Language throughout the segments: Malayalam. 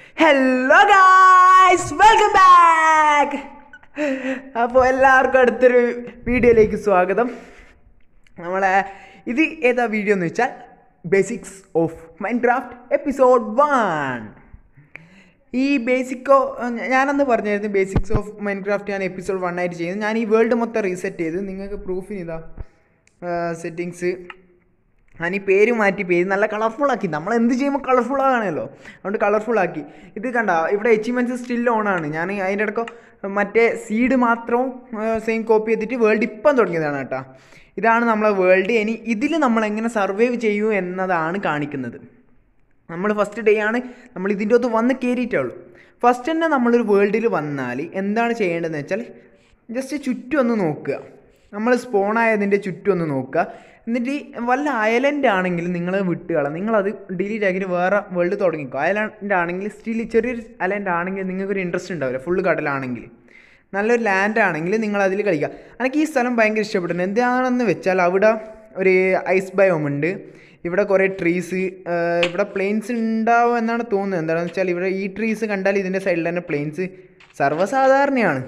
Hello guys, welcome back. അപ്പോൾ എല്ലാവർക്കും അടുത്തൊരു വീഡിയോയിലേക്ക് സ്വാഗതം. നമ്മളെ ഇത് ഏതാ വീഡിയോ എന്ന് വെച്ചാൽ ബേസിക്സ് ഓഫ് മൈൻക്രാഫ്റ്റ് എപ്പിസോഡ് 1. ഈ ബേസിക്കോ ഞാനന്ന് പറഞ്ഞായിരുന്നു ബേസിക്സ് ഓഫ് മൈൻക്രാഫ്റ്റ് ഞാൻ എപ്പിസോഡ് 1 ആയിട്ട് ചെയ്യുന്നത്. ഞാൻ ഈ വേൾഡ് മൊത്തം റീസെറ്റ് ചെയ്ത് നിങ്ങൾക്ക് പ്രൂഫിന് ഇതാ സെറ്റിങ്സ് ഞാൻ ഈ പേര് മാറ്റി പേര് നല്ല കളർഫുള്ളാക്കി. നമ്മൾ എന്ത് ചെയ്യുമ്പോൾ കളർഫുള്ളാകണമല്ലോ, അതുകൊണ്ട് കളർഫുള്ളാക്കി. ഇത് കണ്ട ഇവിടെ അച്ചീവ്മെൻറ്റ്സ് സ്റ്റിൽ ഓണാണ്. ഞാൻ അതിൻ്റെ ഇടയ്ക്ക് മറ്റേ സീഡ് മാത്രവും സെയിം കോപ്പി ചെയ്തിട്ട് വേൾഡ് ഇപ്പം തുടങ്ങിയതാണ് കേട്ടോ. ഇതാണ് നമ്മളെ വേൾഡ്. ഇനി ഇതിൽ നമ്മൾ എങ്ങനെ സർവൈവ് ചെയ്യൂ എന്നതാണ് കാണിക്കുന്നത്. നമ്മൾ ഫസ്റ്റ് ഡേ ആണ് നമ്മൾ ഇതിൻ്റെ അകത്ത് വന്ന് കയറിയിട്ടുള്ളൂ. ഫസ്റ്റ് തന്നെ നമ്മളൊരു വേൾഡിൽ വന്നാൽ എന്താണ് ചെയ്യേണ്ടതെന്ന് വെച്ചാൽ ജസ്റ്റ് ചുറ്റും ഒന്ന് നോക്കുക. നമ്മൾ സ്പോണായതിൻ്റെ ചുറ്റും ഒന്ന് നോക്കുക. എന്നിട്ട് വല്ല അയലൻഡ് ആണെങ്കിൽ നിങ്ങൾ വിട്ടുകളാം, നിങ്ങളത് ഡിലീറ്റ് ആക്കിയിട്ട് വേറെ വേൾഡ് തുടങ്ങിക്കോ. അയലൻഡ് ആണെങ്കിൽ സ്റ്റിൽ ചെറിയൊരു അയലൻഡ് ആണെങ്കിൽ നിങ്ങൾക്കൊരു ഇൻട്രസ്റ്റ് ഉണ്ടാവില്ല. ഫുള്ള് കടലാണെങ്കിൽ നല്ലൊരു ലാൻഡ് ആണെങ്കിൽ നിങ്ങൾ അതിൽ കളിക്കുക. എനിക്ക് ഈ സ്ഥലം ഭയങ്കര ഇഷ്ടപ്പെട്ടു. എന്താണെന്ന് വെച്ചാൽ അവിടെ ഒരു ഐസ് ബയോം ഉണ്ട്, ഇവിടെ കുറേ ട്രീസ്, ഇവിടെ പ്ലെയിൻസ് ഉണ്ടാവും എന്നാണ് തോന്നുന്നത്. എന്താണെന്ന് വെച്ചാൽ ഇവിടെ ഈ ട്രീസ് കണ്ടാൽ ഇതിൻ്റെ സൈഡിൽ തന്നെ പ്ലെയിൻസ് സർവ്വസാധാരണയാണ്.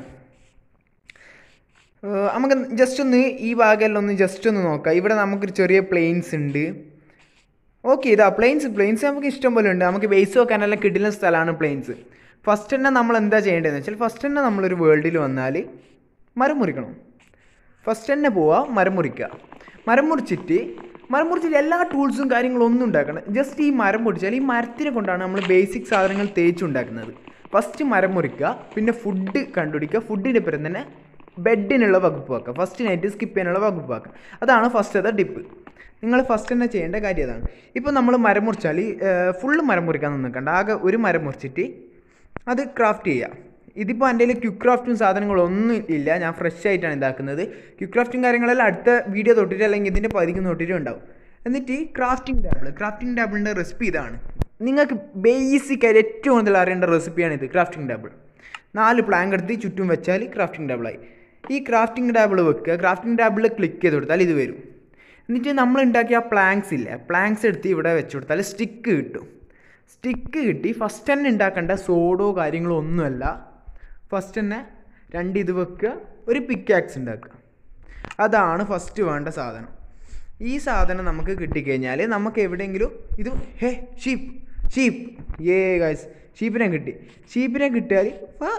നമുക്ക് ജസ്റ്റ് ഒന്ന് ഈ ഭാഗമെല്ലാം ഒന്ന് ജസ്റ്റ് ഒന്ന് നോക്കാം. ഇവിടെ നമുക്കൊരു ചെറിയ പ്ലെയിൻസ് ഉണ്ട്. ഓക്കെ, ഇതാ പ്ലെയിൻസ് നമുക്ക് ഇഷ്ടം പോലെ ഉണ്ട്. നമുക്ക് ബേസ് വെക്കാനെല്ലാം കിട്ടുന്ന സ്ഥലമാണ് പ്ലെയിൻസ്. ഫസ്റ്റ് തന്നെ നമ്മൾ എന്താ ചെയ്യേണ്ടതെന്ന് വെച്ചാൽ ഫസ്റ്റ് തന്നെ നമ്മളൊരു വേൾഡിൽ വന്നാൽ മരം മുറിക്കണം. ഫസ്റ്റ് തന്നെ പോവുക, മരം മുറിക്കുക. മരം മുറിച്ചിട്ട് എല്ലാ ടൂൾസും കാര്യങ്ങളും ഒന്നും ഉണ്ടാക്കണം. ജസ്റ്റ് ഈ മരം മുറിച്ചാൽ ഈ മരത്തിനെ കൊണ്ടാണ് നമ്മൾ ബേസിക് സാധനങ്ങൾ തേച്ചുണ്ടാക്കുന്നത്. ഫസ്റ്റ് മരം മുറിക്കുക, പിന്നെ ഫുഡ് കണ്ടുപിടിക്കുക. ഫുഡിൻ്റെ പേരും തന്നെ ബെഡിനുള്ള വകുപ്പ് വെക്കുക. ഫസ്റ്റ് നൈറ്റ് സ്കിപ്പ് ചെയ്യാനുള്ള വകുപ്പ് വെക്കുക. അതാണ് ഫസ്റ്റത്തെ ടിപ്പ്. നിങ്ങൾ ഫസ്റ്റ് തന്നെ ചെയ്യേണ്ട കാര്യം അതാണ്. ഇപ്പോൾ നമ്മൾ മരം മുറിച്ചാൽ ഫുള്ള് മരം മുറിക്കാൻ നിൽക്കണ്ട. ആകെ ഒരു മരം മുറിച്ചിട്ട് അത് ക്രാഫ്റ്റ് ചെയ്യുക. ഇതിപ്പോൾ എൻ്റെ കയ്യിൽ ക്വിക്ക് ക്രാഫ്റ്റും സാധനങ്ങളൊന്നും ഇല്ല, ഞാൻ ഫ്രഷ് ആയിട്ടാണ് ഇതാക്കുന്നത്. ക്വിക്ക് ക്രാഫ്റ്റും കാര്യങ്ങളെല്ലാം അടുത്ത വീഡിയോ തൊട്ടിട്ട് അല്ലെങ്കിൽ ഇതിൻ്റെ പതിക്ക് തൊട്ടിട്ട് ഉണ്ടാവും. എന്നിട്ട് ക്രാഫ്റ്റിംഗ് ടേബിളിൻ്റെ റെസിപ്പി ഇതാണ്. നിങ്ങൾക്ക് ബേസിക്കായിട്ട് ഏറ്റവും കൂടുതൽ അറിയേണ്ട റെസിപ്പിയാണിത്. ക്രാഫ്റ്റിംഗ് ടേബിൾ 4 പ്ലാങ്ക് എടുത്ത് ചുറ്റും വെച്ചാൽ ക്രാഫ്റ്റിംഗ് ടേബിളായി. ഈ ക്രാഫ്റ്റിംഗ് ടേബിൾ വെക്കുക. ക്രാഫ്റ്റിംഗ് ടേബിളിൽ ക്ലിക്ക് ചെയ്ത് കൊടുത്താൽ ഇത് വരും. എന്നിട്ട് നമ്മൾ ഉണ്ടാക്കിയ പ്ലാങ്ക്സ് ഇല്ലേ, പ്ലാങ്ക്സ് എടുത്ത് ഇവിടെ വെച്ച് കൊടുത്താൽ സ്റ്റിക്ക് കിട്ടും. സ്റ്റിക്ക് കിട്ടി ഫസ്റ്റ് തന്നെ ഉണ്ടാക്കേണ്ട സോഡോ കാര്യങ്ങളോ ഒന്നുമല്ല. ഫസ്റ്റ് തന്നെ 2 ഇത് വെക്കുക, ഒരു പിക്കാക്സ് ഉണ്ടാക്കുക. അതാണ് ഫസ്റ്റ് വേണ്ട സാധനം. ഈ സാധനം നമുക്ക് കിട്ടിക്കഴിഞ്ഞാൽ നമുക്ക് എവിടെയെങ്കിലും ഇത് ഷീപ്പ് ഗൈസ് ഷീപ്പിനെ കിട്ടിയാൽ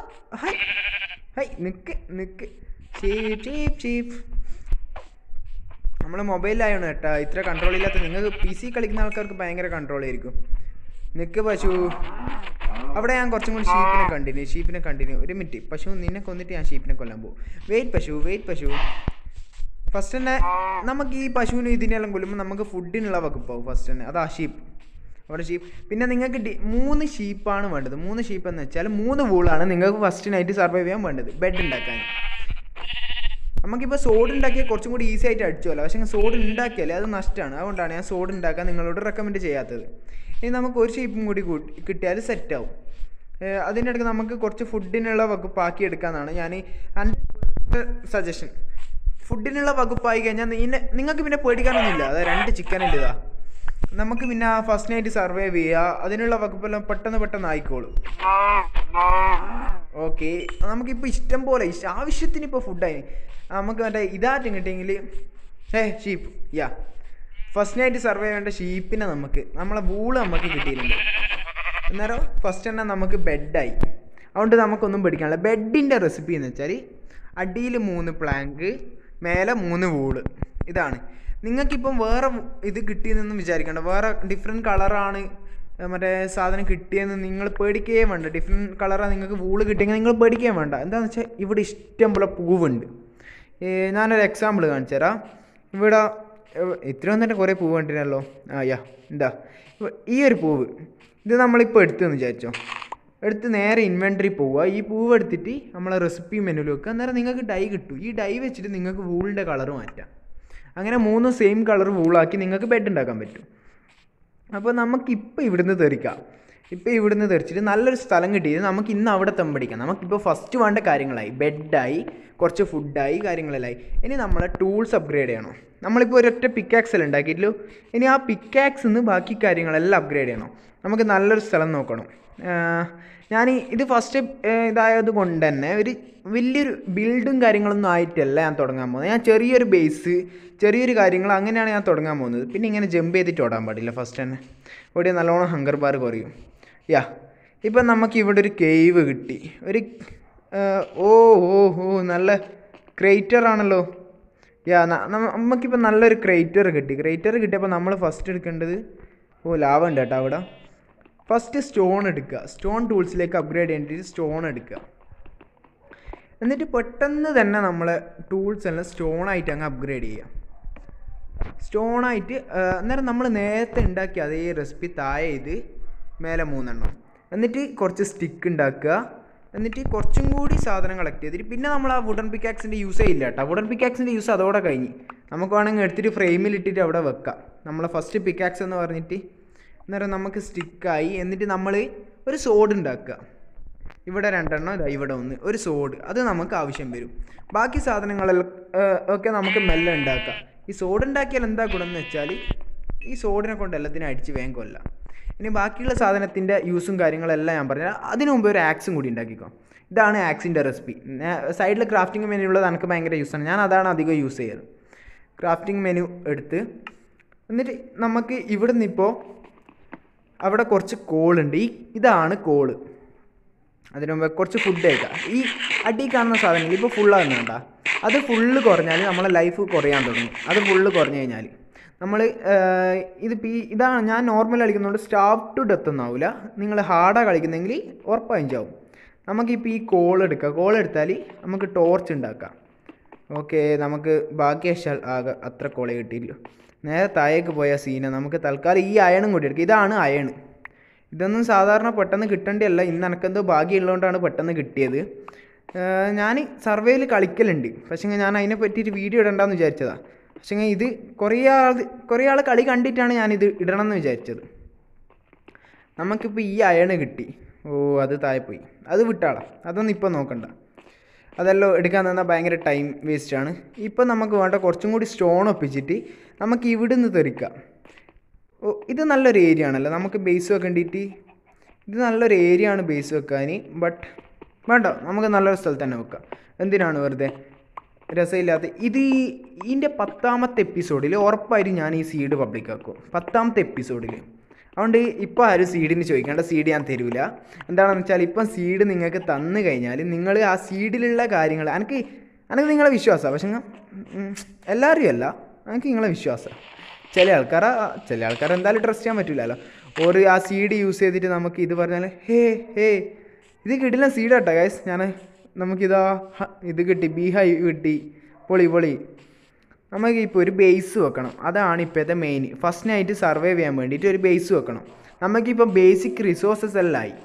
നിക്ക് ഷീപ്പ് നമ്മൾ മൊബൈലിലായാണ് കേട്ടോ ഇത്ര കൺട്രോൾ ഇല്ലാത്ത. നിങ്ങൾക്ക് PC കളിക്കുന്ന ആൾക്കാർക്ക് ഭയങ്കര കൺട്രോൾ ആയിരിക്കും. നിക്ക് പശു. അവിടെ ഞാൻ കുറച്ചും കൂടി ഷീപ്പിനെ കണ്ടിന്യൂ. ഒരു മിനിറ്റ്, പശു നിന്നെ കൊന്നിട്ട് ഞാൻ ഷീപ്പിനെ കൊല്ലാൻ പോകും. വെയിറ്റ് പശു. ഫസ്റ്റ് തന്നെ നമുക്ക് ഈ പശുവിനും ഇതിനെല്ലാം കൊല്ലുമ്പോൾ നമുക്ക് ഫുഡിനുള്ള വകുപ്പാവും ഫസ്റ്റ് തന്നെ. അതാ ഷീപ്പ്. അവിടെ ഷീപ്പ്. പിന്നെ നിങ്ങൾക്ക് 3 ഷീപ്പാണ് വേണ്ടത്. 3 ഷീപ്പ് എന്ന് വെച്ചാൽ 3 വൂളാണ് നിങ്ങൾക്ക് ഫസ്റ്റ് നൈറ്റ് സർവൈവ് ചെയ്യാൻ വേണ്ടത് ബെഡ് ഉണ്ടാക്കാൻ. നമുക്കിപ്പോൾ സോഡ് ഉണ്ടാക്കിയാൽ കുറച്ചും കൂടി ഈസി ആയിട്ട് അടിച്ചുമല്ലോ. പക്ഷേ സോഡ് ഉണ്ടാക്കിയാലേ അത് നഷ്ടമാണ്. അതുകൊണ്ടാണ് ഞാൻ സോഡ് ഉണ്ടാക്കാൻ നിങ്ങളോട് റെക്കമെൻഡ് ചെയ്യാത്തത്. ഇനി നമുക്ക് ഒരു ഷീപ്പും കൂടി കിട്ടിയാൽ സെറ്റാവും. അതിൻ്റെ ഇടയ്ക്ക് നമുക്ക് കുറച്ച് ഫുഡിനുള്ള വകുപ്പാക്കി എടുക്കാമെന്നാണ് ഞാൻ സജഷൻ. ഫുഡിനുള്ള വകുപ്പായി കഴിഞ്ഞാൽ നിങ്ങൾക്ക് പിന്നെ പേടിക്കാനൊന്നുമില്ല. അത് 2 ചിക്കനുണ്ട്. ഇതാ നമുക്ക് പിന്നെ ഫസ്റ്റ് നൈറ്റ് സർവൈവ് ചെയ്യുക. അതിനുള്ള വകുപ്പെല്ലാം പെട്ടെന്ന് ആയിക്കോളും. ഓക്കെ, നമുക്കിപ്പോൾ ഇഷ്ടം പോലെ ആവശ്യത്തിന് ഇപ്പോൾ ഫുഡായി. നമുക്ക് മറ്റേ ഇതാറ്റും കിട്ടിയെങ്കിൽ ഷീപ്പ് ഫസ്റ്റ് നൈറ്റ് സർവൈവ് ചെയ്യേണ്ട ഷീപ്പിനെ നമ്മളെ വൂള് നമുക്ക് കിട്ടിയിട്ടുണ്ട്. അന്നേരം ഫസ്റ്റ് തന്നെ നമുക്ക് ബെഡായി. അതുകൊണ്ട് നമുക്കൊന്നും പേടിക്കാനില്ല. ബെഡിൻ്റെ റെസിപ്പി എന്ന് വെച്ചാൽ അടിയിൽ 3 പ്ലാങ്ക്, മേലെ 3 വൂള്. ഇതാണ്. നിങ്ങൾക്കിപ്പം വേറെ ഇത് കിട്ടിയെന്നൊന്നും വിചാരിക്കേണ്ട. വേറെ ഡിഫറെൻറ്റ് കളറാണ് മറ്റേ സാധനം കിട്ടിയെന്ന് നിങ്ങൾ പേടിക്കുകയും വേണ്ട. ഡിഫറെൻറ്റ് കളറാണ് നിങ്ങൾക്ക് വൂള് കിട്ടിയെങ്കിൽ നിങ്ങൾ പേടിക്കുകയും വേണ്ട. എന്താണെന്ന് വെച്ചാൽ ഇവിടെ ഇഷ്ടം പോലെ പൂവുണ്ട്. ഞാനൊരു എക്സാമ്പിൾ കാണിച്ചു തരാം. ഇവിടെ ഇത്രയും തന്നെ കുറേ പൂവ് കണ്ടില്ലല്ലോ. എന്താ ഈ ഒരു പൂവ്, ഇത് നമ്മളിപ്പോൾ എടുത്തെന്ന് വിചാരിച്ചോ. എടുത്ത് നേരെ ഇൻവെൻട്രി പോവുക. ഈ പൂവ് എടുത്തിട്ട് നമ്മളെ റെസിപ്പി മെനുവിൽ വെക്കുക. അന്നേരം നിങ്ങൾക്ക് ഡൈ കിട്ടും. ഈ ഡൈ വെച്ചിട്ട് നിങ്ങൾക്ക് വൂളിൻ്റെ കളർ മാറ്റാം. അങ്ങനെ 3 സെയിം കളർ വൂളാക്കി നിങ്ങൾക്ക് ബെഡ് ഉണ്ടാക്കാൻ പറ്റും. അപ്പോൾ നമുക്കിപ്പോൾ ഇവിടുന്ന് തെറിച്ചിട്ട് നല്ലൊരു സ്ഥലം കിട്ടിയത് നമുക്ക് ഇന്ന് അവിടെ തമ്പടിക്കാം. നമുക്കിപ്പോൾ ഫസ്റ്റ് വേണ്ട കാര്യങ്ങളായി, ബെഡായി, കുറച്ച് ഫുഡായി, കാര്യങ്ങളെല്ലാം. ഇനി നമ്മളെ ടൂൾസ് അപ്ഗ്രേഡ് ചെയ്യണം. നമ്മളിപ്പോൾ ഒരൊറ്റ പിക്കാക്സെല്ലാം ഉണ്ടാക്കിയിട്ടല്ലോ. ഇനി ആ പിക്കാക്സിൽ നിന്ന് ബാക്കി കാര്യങ്ങളെല്ലാം അപ്ഗ്രേഡ് ചെയ്യണം. നമുക്ക് നല്ലൊരു സ്ഥലം നോക്കണം. ഞാൻ ഇത് ഫസ്റ്റ് ഇതായത് കൊണ്ട് തന്നെ ഒരു വലിയൊരു ബിൽഡും കാര്യങ്ങളൊന്നും ആയിട്ടല്ല ഞാൻ തുടങ്ങാൻ പോകുന്നത്. ഞാൻ ചെറിയൊരു ബേസ്, ചെറിയൊരു കാര്യങ്ങൾ അങ്ങനെയാണ് ഞാൻ തുടങ്ങാൻ പോകുന്നത്. പിന്നെ ഇങ്ങനെ ജമ്പ് ചെയ്തിട്ട് ഓടാൻ പാടില്ല ഫസ്റ്റ് തന്നെ, ഓടിയാൽ നല്ലോണം ഹങ്കർ ബാർ കുറയും. യാ, ഇപ്പം നമുക്കിവിടെ ഒരു കേവ് കിട്ടി. ഒരു ഓ ഓ ഓ നല്ല ക്രേറ്റർ ആണല്ലോ. യാ, നമുക്കിപ്പോൾ നല്ലൊരു ക്രേറ്റർ കിട്ടിയപ്പോൾ നമ്മൾ ഫസ്റ്റ് എടുക്കേണ്ടത്, ലാവ ഉണ്ട് കേട്ടോ അവിടെ. ഫസ്റ്റ് സ്റ്റോൺ എടുക്കുക, സ്റ്റോൺ ടൂൾസിലേക്ക് അപ്ഗ്രേഡ് ചെയ്യേണ്ടിയിട്ട് സ്റ്റോൺ എടുക്കുക. എന്നിട്ട് പെട്ടെന്ന് തന്നെ നമ്മളെ ടൂൾസ് എല്ലാം സ്റ്റോണായിട്ട് അങ്ങ് അപ്ഗ്രേഡ് ചെയ്യുക. സ്റ്റോണായിട്ട് അന്നേരം നമ്മൾ നേരത്തെ ഉണ്ടാക്കിയ അതേ റെസിപ്പി താഴെ ഇത് മേലെ 3 എണ്ണം, എന്നിട്ട് കുറച്ച് സ്റ്റിക്ക് ഉണ്ടാക്കുക. എന്നിട്ട് കുറച്ചും കൂടി സാധനം കളക്ട് ചെയ്തിട്ട് പിന്നെ നമ്മൾ ആ വുഡൻ പിക്കാക്സിൻ്റെ യൂസേ ഇല്ല കേട്ടോ. വുഡൻ പിക്കാക്സിൻ്റെ യൂസ് അതോടെ കഴിഞ്ഞ്. നമുക്ക് വേണമെങ്കിൽ എടുത്തിട്ട് ഫ്രെയിമിലിട്ടിട്ട് അവിടെ വെക്കാം. നമ്മളെ ഫസ്റ്റ് പിക്കാക്സ് എന്ന് പറഞ്ഞിട്ട് അന്നേരം നമുക്ക് സ്റ്റിക്കായി. എന്നിട്ട് നമ്മൾ ഒരു സോഡ് ഉണ്ടാക്കുക. ഇവിടെ 2 എണ്ണം, ഇതാ ഇവിടെ 1, ഒരു സോഡ്. അത് നമുക്ക് ആവശ്യം വരും. ബാക്കി സാധനങ്ങളെല്ലാം ഒക്കെ നമുക്ക് മെല്ലെ ഉണ്ടാക്കാം. ഈ സോഡ് ഉണ്ടാക്കിയാൽ എന്താ ഗുണമെന്ന് വെച്ചാൽ ഈ സോഡിനെ കൊണ്ട് എല്ലാത്തിനും അടിച്ച് വേഗം കൊല്ലാം. ഇനി ബാക്കിയുള്ള സാധനത്തിൻ്റെ യൂസും കാര്യങ്ങളെല്ലാം ഞാൻ പറഞ്ഞാൽ അതിനു മുമ്പ് ഒരു ആക്സും കൂടി ഉണ്ടാക്കിക്കോ. ഇതാണ് ആക്സിൻ്റെ റെസിപ്പി. സൈഡിൽ ക്രാഫ്റ്റിംഗ് മെനു ഉള്ളത് എനിക്ക് ഭയങ്കര യൂസാണ്. ഞാൻ അതാണ് അധികം യൂസ് ചെയ്യാറ്. ക്രാഫ്റ്റിംഗ് മെനു എടുത്ത് എന്നിട്ട് നമുക്ക് ഇവിടെ നിന്നിപ്പോൾ അവിടെ കുറച്ച് കോളുണ്ട്. ഇതാണ് കോള്. അതിന് മുമ്പ് കുറച്ച് ഫുഡ് കഴിക്കാം. ഈ അടി കാണുന്ന സാധനങ്ങൾ ഇപ്പോൾ ഫുള്ളാകുന്ന വേണ്ട, അത് ഫുള്ള് കുറഞ്ഞാൽ നമ്മളെ ലൈഫ് കുറയാൻ തുടങ്ങും. അത് ഫുള്ള് കുറഞ്ഞു കഴിഞ്ഞാൽ നമ്മൾ ഇതാണ് ഞാൻ നോർമൽ കളിക്കുന്നതുകൊണ്ട് സ്റ്റാർവ് ടു ഡെത്ത് ഒന്നും ആവില്ല. നിങ്ങൾ ഹാർഡാണ് കളിക്കുന്നെങ്കിൽ ഉറപ്പായും ചാവും. നമുക്കിപ്പോൾ ഈ കോൾ എടുക്കാം. കോൾ എടുത്താൽ നമുക്ക് ടോർച്ച് ഉണ്ടാക്കാം. ഓക്കെ, നമുക്ക് ബാക്കി ആകെ അത്ര കോളേ കിട്ടിയില്ല. നേരെ താഴേക്ക് പോയ സീന നമുക്ക് തൽക്കാലം ഈ അയണും കൂടി എടുക്കുക. ഇതാണ് അയൺ. ഇതൊന്നും സാധാരണ പെട്ടെന്ന് കിട്ടേണ്ടതല്ല. ഇന്ന് എനിക്കെന്തോ ഭാഗ്യമുള്ളതുകൊണ്ടാണ് പെട്ടെന്ന് കിട്ടിയത്. ഞാൻ സർവേയിൽ കളിക്കലുണ്ട്, പക്ഷേ ഞാൻ അതിനെ പറ്റിയിട്ട് വീഡിയോ ഇടണ്ടെന്ന് വിചാരിച്ചതാണ്. പക്ഷേ ഇത് കുറേ ആൾ കളി കണ്ടിട്ടാണ് ഞാനിത് ഇടണമെന്ന് വിചാരിച്ചത്. നമുക്കിപ്പോൾ ഈ അയണ് കിട്ടി. അത് താഴെ പോയി, അത് വിട്ടാളാം, അതൊന്നും ഇപ്പോൾ നോക്കണ്ട. അതെല്ലാം എടുക്കാൻ തന്നാൽ ഭയങ്കര ടൈം വേസ്റ്റാണ്. ഇപ്പം നമുക്ക് വേണ്ട കുറച്ചും കൂടി സ്റ്റോൺ ഒപ്പിച്ചിട്ട് നമുക്ക് ഇവിടുന്ന് തെറിക്കാം. ഇത് നല്ലൊരു ഏരിയ ആണല്ലോ നമുക്ക് ബേസ് വെക്കേണ്ടിയിട്ട്. ഇത് നല്ലൊരു ഏരിയ ആണ് ബേസ് വെക്കാൻ. ബട്ട് വേണ്ട, നമുക്ക് നല്ലൊരു സ്ഥലത്ത് തന്നെ വെക്കാം. എന്തിനാണ് വെറുതെ രസമില്ലാത്ത ഇതിൻ്റെ 10ാമത്തെ എപ്പിസോഡിൽ ഉറപ്പായിട്ട് ഞാൻ ഈ സീഡ് പബ്ലിക്കാക്കും. 10ാമത്തെ എപ്പിസോഡിൽ. അതുകൊണ്ട് ഇപ്പോൾ ആരും സീഡിന് ചോദിക്കേണ്ട, സീഡ് ഞാൻ തരില്ല. എന്താണെന്ന് വെച്ചാൽ ഇപ്പം സീഡ് നിങ്ങൾക്ക് തന്നു കഴിഞ്ഞാൽ നിങ്ങൾ ആ സീഡിലുള്ള കാര്യങ്ങൾ എനിക്ക് നിങ്ങളെ വിശ്വാസമാണ്. പക്ഷേ എല്ലാവരും അല്ല, എനിക്ക് നിങ്ങളെ വിശ്വാസം. ചില ആൾക്കാർ എന്തായാലും ട്രസ്റ്റ് ചെയ്യാൻ പറ്റില്ലല്ലോ. ഒരു ആ സീഡ് യൂസ് ചെയ്തിട്ട് നമുക്ക് ഇത് പറഞ്ഞാൽ ഇത് കിട്ടില്ല സീഡ് കേട്ടോ ഗൈസ്. നമുക്കിതാ ഇത് കിട്ടി, ബീഹൈ കിട്ടി, പൊളി. നമുക്കിപ്പോൾ ഒരു ബേസ് വെക്കണം. അതാണ് ഇപ്പോഴത്തെ മെയിൻ. ഫസ്റ്റ് നൈറ്റ് സർവൈവ് ചെയ്യാൻ വേണ്ടിയിട്ട് ഒരു ബേസ് വെക്കണം. നമുക്കിപ്പോൾ ബേസിക് റിസോഴ്സസ് എല്ലാം ആയി.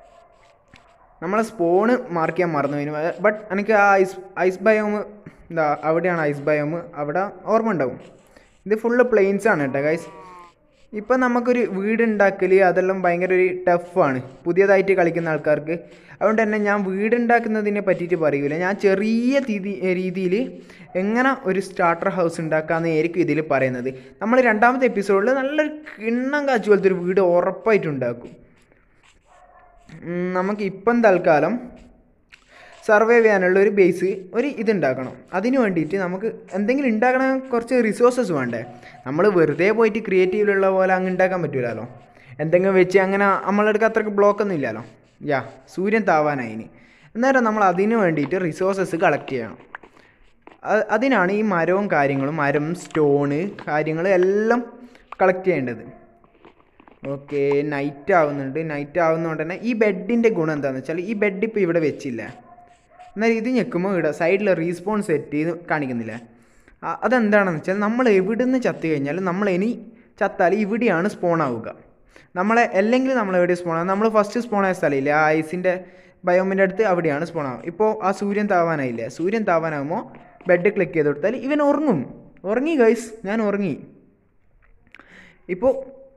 നമ്മളെ സ്പോണ് മാർക്ക് ചെയ്യാൻ മറന്നു. ബട്ട് എനിക്ക് ആ ഐസ് ബയോം അവിടെയാണ് ഐസ് ബയോം, അവിടെ ഓർമ്മ ഉണ്ടാവും. ഇത് ഫുള്ള് പ്ലെയിൻസാണ് കേട്ടോ ഗൈസ്. ഇപ്പം നമുക്കൊരു വീടുണ്ടാക്കൽ അതെല്ലാം ഭയങ്കര ഒരു ടഫാണ് പുതിയതായിട്ട് കളിക്കുന്ന ആൾക്കാർക്ക്. അതുകൊണ്ട് തന്നെ ഞാൻ വീടുണ്ടാക്കുന്നതിനെ പറ്റിയിട്ട് പറയൂല. ഞാൻ ചെറിയ രീതിയിൽ എങ്ങനെ ഒരു സ്റ്റാർട്ടർ ഹൗസ് ഉണ്ടാക്കാമെന്ന് ആയിരിക്കും ഇതിൽ പറയുന്നത്. നമ്മൾ 2ാമത്തെ എപ്പിസോഡിൽ നല്ലൊരു കിണ്ണം കാച്ചു പോലത്തെ ഒരു വീട് ഉറപ്പായിട്ടുണ്ടാക്കും. നമുക്ക് ഇപ്പം തൽക്കാലം സർവൈവ് ചെയ്യാനുള്ള ഒരു ബേസ് ഇതുണ്ടാക്കണം. അതിന് വേണ്ടിയിട്ട് നമുക്ക് എന്തെങ്കിലും ഉണ്ടാക്കണ കുറച്ച് റിസോഴ്സസ് വേണ്ടേ. നമ്മൾ വെറുതെ പോയിട്ട് ക്രിയേറ്റീവിലുള്ള പോലെ അങ്ങ് ഉണ്ടാക്കാൻ പറ്റില്ലല്ലോ. എന്തെങ്കിലും വെച്ച് അങ്ങനെ നമ്മളെടുക്കുക അത്രയ്ക്ക് ബ്ലോക്കൊന്നും ഇല്ലല്ലോ. സൂര്യൻ താവാനായിന്. അന്നേരം നമ്മൾ അതിന് വേണ്ടിയിട്ട് റിസോഴ്സസ് കളക്ട് ചെയ്യണം. അതിനാണ് ഈ മരവും കാര്യങ്ങളും, മരം, സ്റ്റോണ് കാര്യങ്ങൾ എല്ലാം കളക്ട് ചെയ്യേണ്ടത്. ഓക്കെ, നൈറ്റ് ആവുന്നതുകൊണ്ട് തന്നെ ഈ ബെഡിൻ്റെ ഗുണം എന്താണെന്ന് വെച്ചാൽ ഈ ബെഡ് ഇപ്പോൾ ഇവിടെ വെച്ചില്ല. എന്നാൽ ഇത് ഞെക്കുമ്പോൾ ഇവിടെ സൈഡിൽ റീസ്പോൺ സെറ്റ് ചെയ്ത് കാണിക്കുന്നില്ല. അതെന്താണെന്ന് വെച്ചാൽ നമ്മൾ എവിടുന്ന് ചത്തു കഴിഞ്ഞാലും നമ്മൾ ഇനി ചത്താൽ ഇവിടെയാണ് സ്പോൺ ആവുക. അല്ലെങ്കിൽ നമ്മളെവിടെ സ്പോൺ ആവുക, നമ്മൾ ഫസ്റ്റ് സ്പോൺ ആയ സ്ഥലമില്ല ആ ഐസിൻ്റെ ബയോമിൻ്റെ അടുത്ത്, അവിടെയാണ് സ്പോൺ ആവുക. ഇപ്പോൾ ആ സൂര്യൻ താവാനായില്ലേ, സൂര്യൻ താവാനാകുമ്പോൾ ബെഡ് ക്ലിക്ക് ചെയ്ത് കൊടുത്താൽ ഇവൻ ഉറങ്ങി ഗൈസ്. ഞാൻ ഉറങ്ങി. ഇപ്പോൾ